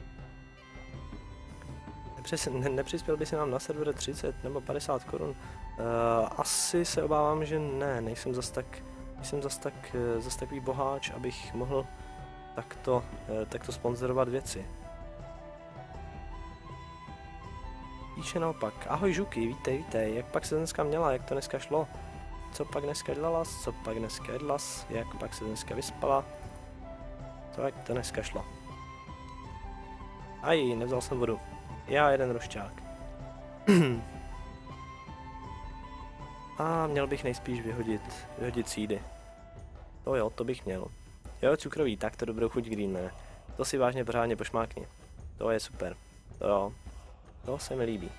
Nepřes, ne, nepřispěl by si nám na server třicet nebo padesát korun? Uh, asi se obávám, že ne, nejsem zas tak, nejsem zas tak, zas takový boháč, abych mohl takto, takto sponzorovat věci. Píše naopak, ahoj žuky, vítej, vítej, jak pak se dneska měla, jak to dneska šlo? Co pak dneska dělala, co pak dneska jedla, jak pak se dneska vyspala? Co jak to dneska šlo? Aj, nevzal jsem vodu. Já jeden rošťák. A měl bych nejspíš vyhodit, vyhodit sídy. To jo, to bych měl. Jo, cukrový, tak to dobrou chuť Greenmane. To si vážně pořádně pošmákni. To je super. To jo. To se mi líbí.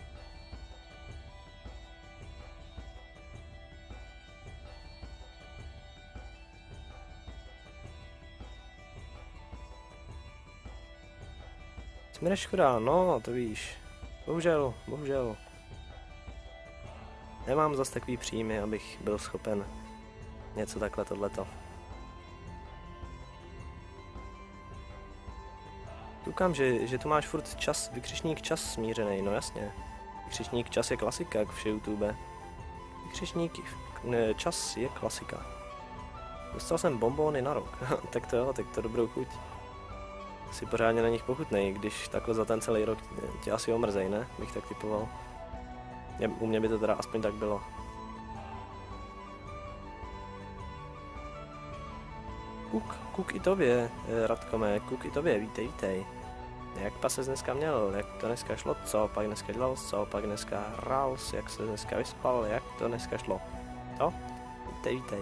Smíre škoda, no to víš. Bohužel, bohužel. Nemám zas takový příjmy, abych byl schopen něco takhle tohleto. Koukám, že, že tu máš furt čas, vykřičník čas smířený, no jasně. Vykřičník čas je klasika, jak vše YouTube. Vykřičník ne, čas je klasika. Dostal jsem bonbony na rok, tak to jo, tak to dobrou chuť. Si pořádně na nich pochutnej, když takhle za ten celý rok tě asi omrzej, ne? Bych tak typoval. U mě by to teda aspoň tak bylo. Kuk, kuk i tobě, Radkome, kuk i tobě, vítej, vítej. Jak pa ses dneska měl, jak to dneska šlo, co pak dneska dělal, co pak dneska hrál, jak se dneska vyspal, jak to dneska šlo. Co? Vítej, vítej.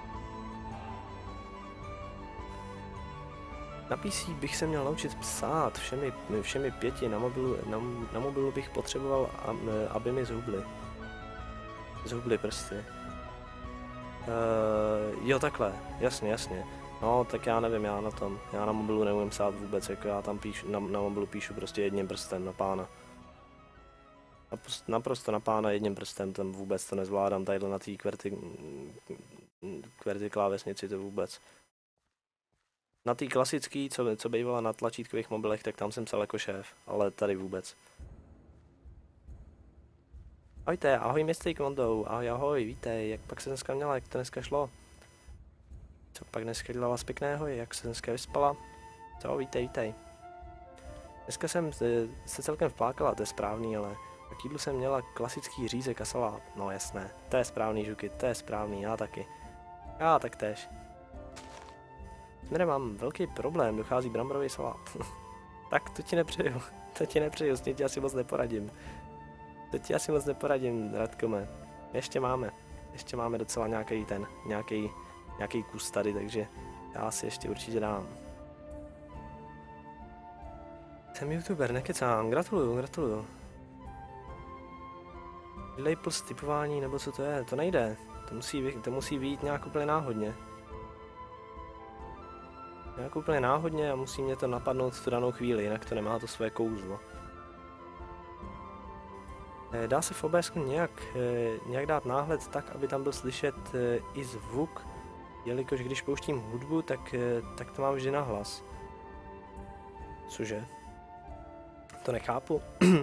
Na P C bych se měl naučit psát všemi, všemi pěti, na mobilu, na, na mobilu bych potřeboval, aby mi zhubly. Zhubly prsty. Uh, jo, takhle, jasně, jasně. No, tak já nevím, já na tom, já na mobilu neumím psát vůbec, jako já tam píšu, na, na mobilu píšu prostě jedním prstem na pána. Naprosto, naprosto na pána jedním prstem, tam vůbec to nezvládám, tadyhle na té kverty, kverty klávesnici to vůbec. Na té klasický, co, co bývala na tlačítkových mobilech, tak tam jsem psal jako šéf, ale tady vůbec. Ahojte, ahoj mistej Kondou, ahoj, ahoj, vítej, jak pak se dneska měla, jak to dneska šlo? Co pak dneska dělala z pěkného, jak se dneska vyspala? Co, vítej, vítej. Dneska jsem se celkem vplákala, to je správný, ale k jídlu jsem měla klasický řízek a salát. No jasné, to je správný, žuky, to je správný, já taky. Já tak též. Směrem mám velký problém, dochází bramborový salát. Tak to ti nepřeju, to ti nepřeju, s tím ti asi moc neporadím. To ti asi moc neporadím, Radkome. Ještě máme, ještě máme docela nějaký ten, nějaký, nějaký kus tady, takže já si ještě určitě dám. Jsem youtuber, nekecám, gratuluju, gratuluju. Delay plus typování, nebo co to je, to nejde. To musí, to musí být nějak úplně náhodně. Nějak úplně náhodně a musí mě to napadnout v tu danou chvíli, jinak to nemá to své kouzlo. Dá se v O B S nějak, nějak dát náhled tak, aby tam byl slyšet i zvuk, jelikož když pouštím hudbu, tak, tak to mám vždy na hlas. Cože? To nechápu.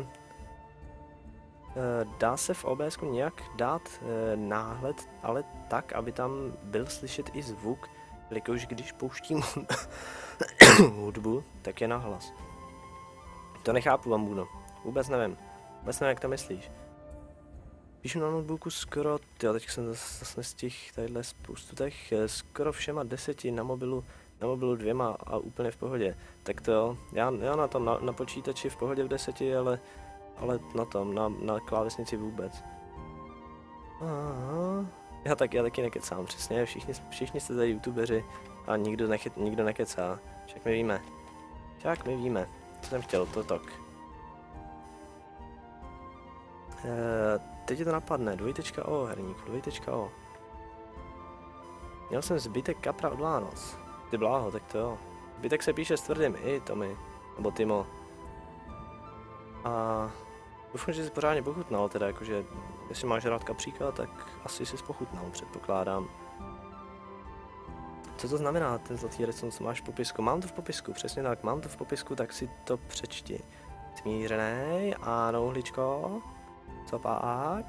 Dá se v O B S nějak dát náhled, ale tak, aby tam byl slyšet i zvuk, jelikož když pouštím hudbu, tak je na hlas. To nechápu, Bambuno. Vůbec nevím. Vůbec nevím, jak to myslíš. Píšu na notebooku skoro, tyjo, teď jsem zase nestihl tadyhle spoustu těch, skoro všema deseti na mobilu, na mobilu dvěma a úplně v pohodě. Tak to jo, já, já na tom, na, na počítači v pohodě v deseti, ale, ale na tom, na, na klávesnici vůbec. Aha. Já, tak, já taky nekecám, přesně, všichni, všichni jste tady youtubeři a nikdo, nechyt, nikdo nekecá. Však my víme. Však my víme. Co jsem chtěl, to tak. E, teď je to napadne, dvojtečka O, herníku, dvojtečka O. Měl jsem zbytek kapra od Vánoc. Ty bláho, tak to jo. Zbytek se píše s tvrdým i, Tomi, nebo Timo. A doufám, že jsi pořádně pochutnal, teda jakože, jestli máš rád kapříka, tak asi jsi pochutnal, předpokládám. Co to znamená, ten zlatý redstone, co máš v popisku? Mám to v popisku, přesně tak, mám to v popisku, tak si to přečti. Smířenej, ano, hličko. Co pak?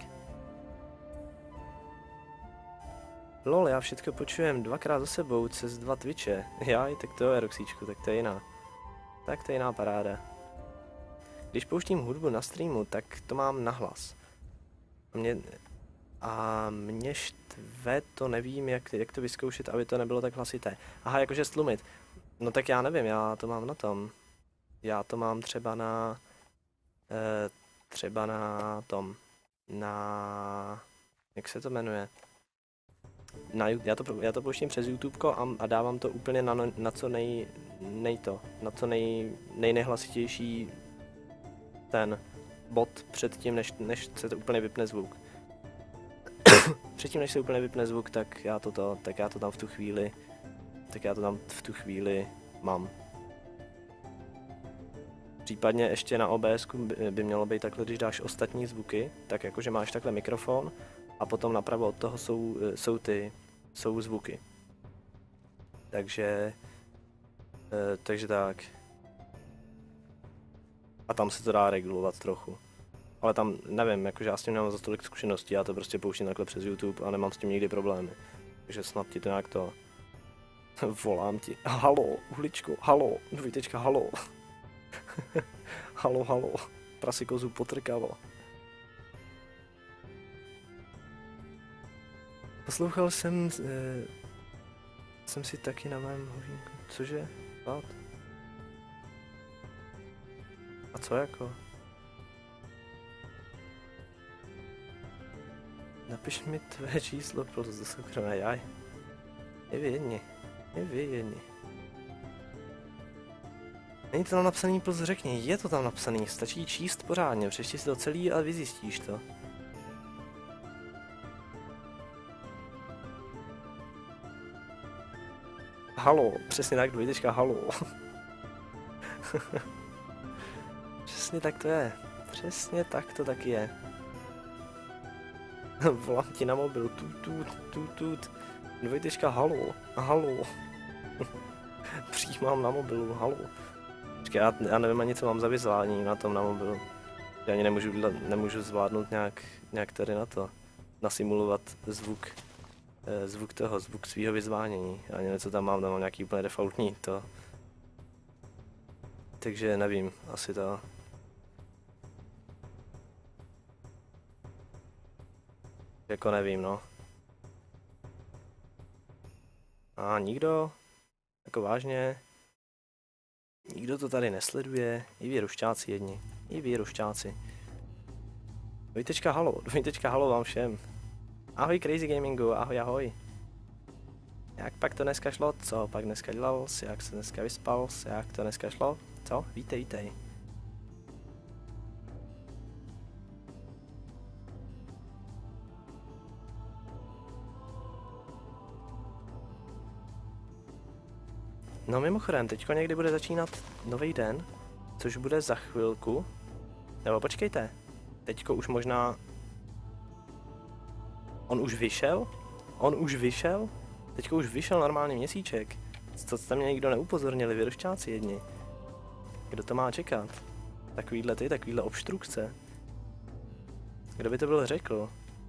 Lol, já všechno počujem dvakrát za sebou přes dva Twitche. Jaj, tak to je, Roxíčku, tak to je jiná. Tak to je jiná paráda. Když pouštím hudbu na streamu, tak to mám nahlas. A mě, a mě štve, to nevím, jak, jak to vyzkoušet, aby to nebylo tak hlasité. Aha, jakože stlumit. No tak já nevím, já to mám na tom. Já to mám třeba na... Eh, třeba na tom. Na... Jak se to jmenuje? Na, já, to, já to pouštím přes YouTubeko a, a dávám to úplně na, na co nej, nej to, na co nej, nej nejhlasitější ten bod předtím, než, než se to úplně vypne zvuk. Předtím, než se úplně vypne zvuk, tak já to, to, tak já to tam v tu chvíli, tak já to tam v tu chvíli mám. Případně ještě na O B S by, by mělo být takhle, když dáš ostatní zvuky, tak jakože máš takhle mikrofon a potom napravo od toho jsou, jsou ty, jsou zvuky. Takže, takže tak. A tam se to dá regulovat trochu. Ale tam, nevím, jakože já s tím nemám za tolik zkušeností, já to prostě pouštím takhle přes YouTube a nemám s tím nikdy problémy. Takže snad ti to nějak to... Volám ti. Halo, uhličko, halo, dvojtečka, halo. Halo, halo, prasikozu potrkalo. Poslouchal jsem, e, jsem si taky na mém hovínku. Cože? What? A co jako? Napiš mi tvé číslo pro do soukromé jaj. Nevědni. Nevědni. Není to tam napsaný, plus řekni, je to tam napsaný, stačí číst pořádně, přečti si to celý a vyzjistíš to. Halo, přesně tak, dvojtečka halo. Přesně tak to je, přesně tak to taky je. Volám ti na mobil, tut, tut, tut, tut. Dvojtečka halo, halo. Přijímám na mobilu, halo. Počkej, já, já nevím ani, co mám za vyzvání na tom na mobilu. Já ani nemůžu, nemůžu zvládnout nějak, nějak tady na to. Nasimulovat zvuk, eh, zvuk toho, zvuk svýho vyzvánění. Ani něco tam mám, tam mám nějaký úplně defaultní to. Takže nevím, asi to. Jako nevím, no. A nikdo? Jako vážně? Nikdo to tady nesleduje, i vy rušťáci jedni, i vy rušťáci. Dvojtečka halo, dvojtečka halo vám všem. Ahoj Crazy Gamingu, ahoj ahoj. Jak pak to dneska šlo, co pak dneska dělal, jak se dneska vyspal, jak to dneska šlo, co, vítej, vítej. No mimochodem, teďko někdy bude začínat nový den, což bude za chvilku. Nebo počkejte, teďko už možná... On už vyšel? On už vyšel? Teďko už vyšel normálně měsíček. Co jste mě nikdo neupozornili, vy rošťáci jedni. Kdo to má čekat? Takovýhle ty, takovýhle obstrukce. Kdo by to byl řekl?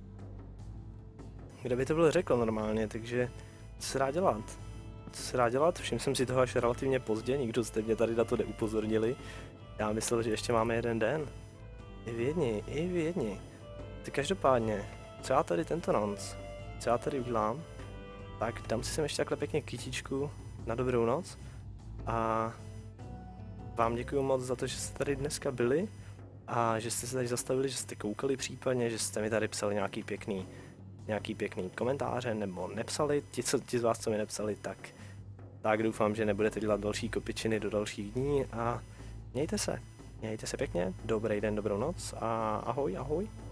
Kdo by to byl řekl normálně, takže co se dá dělat? Co se dá dělat? Všiml jsem si toho až relativně pozdě, nikdo jste mě tady na to neupozornili. Já myslel, že ještě máme jeden den. I vy jedni, i vy jedni. Tak každopádně, co já tady tento noc, co já tady udělám, tak dám si sem ještě takhle pěkně kytičku na dobrou noc. A vám děkuji moc za to, že jste tady dneska byli a že jste se tady zastavili, že jste koukali případně, že jste mi tady psali nějaký pěkný, nějaký pěkný komentáře nebo nepsali. Ti, co, ti z vás, co mi nepsali, tak, tak doufám, že nebudete dělat další kopičiny do dalších dní a mějte se. Mějte se pěkně, dobrý den, dobrou noc a ahoj, ahoj.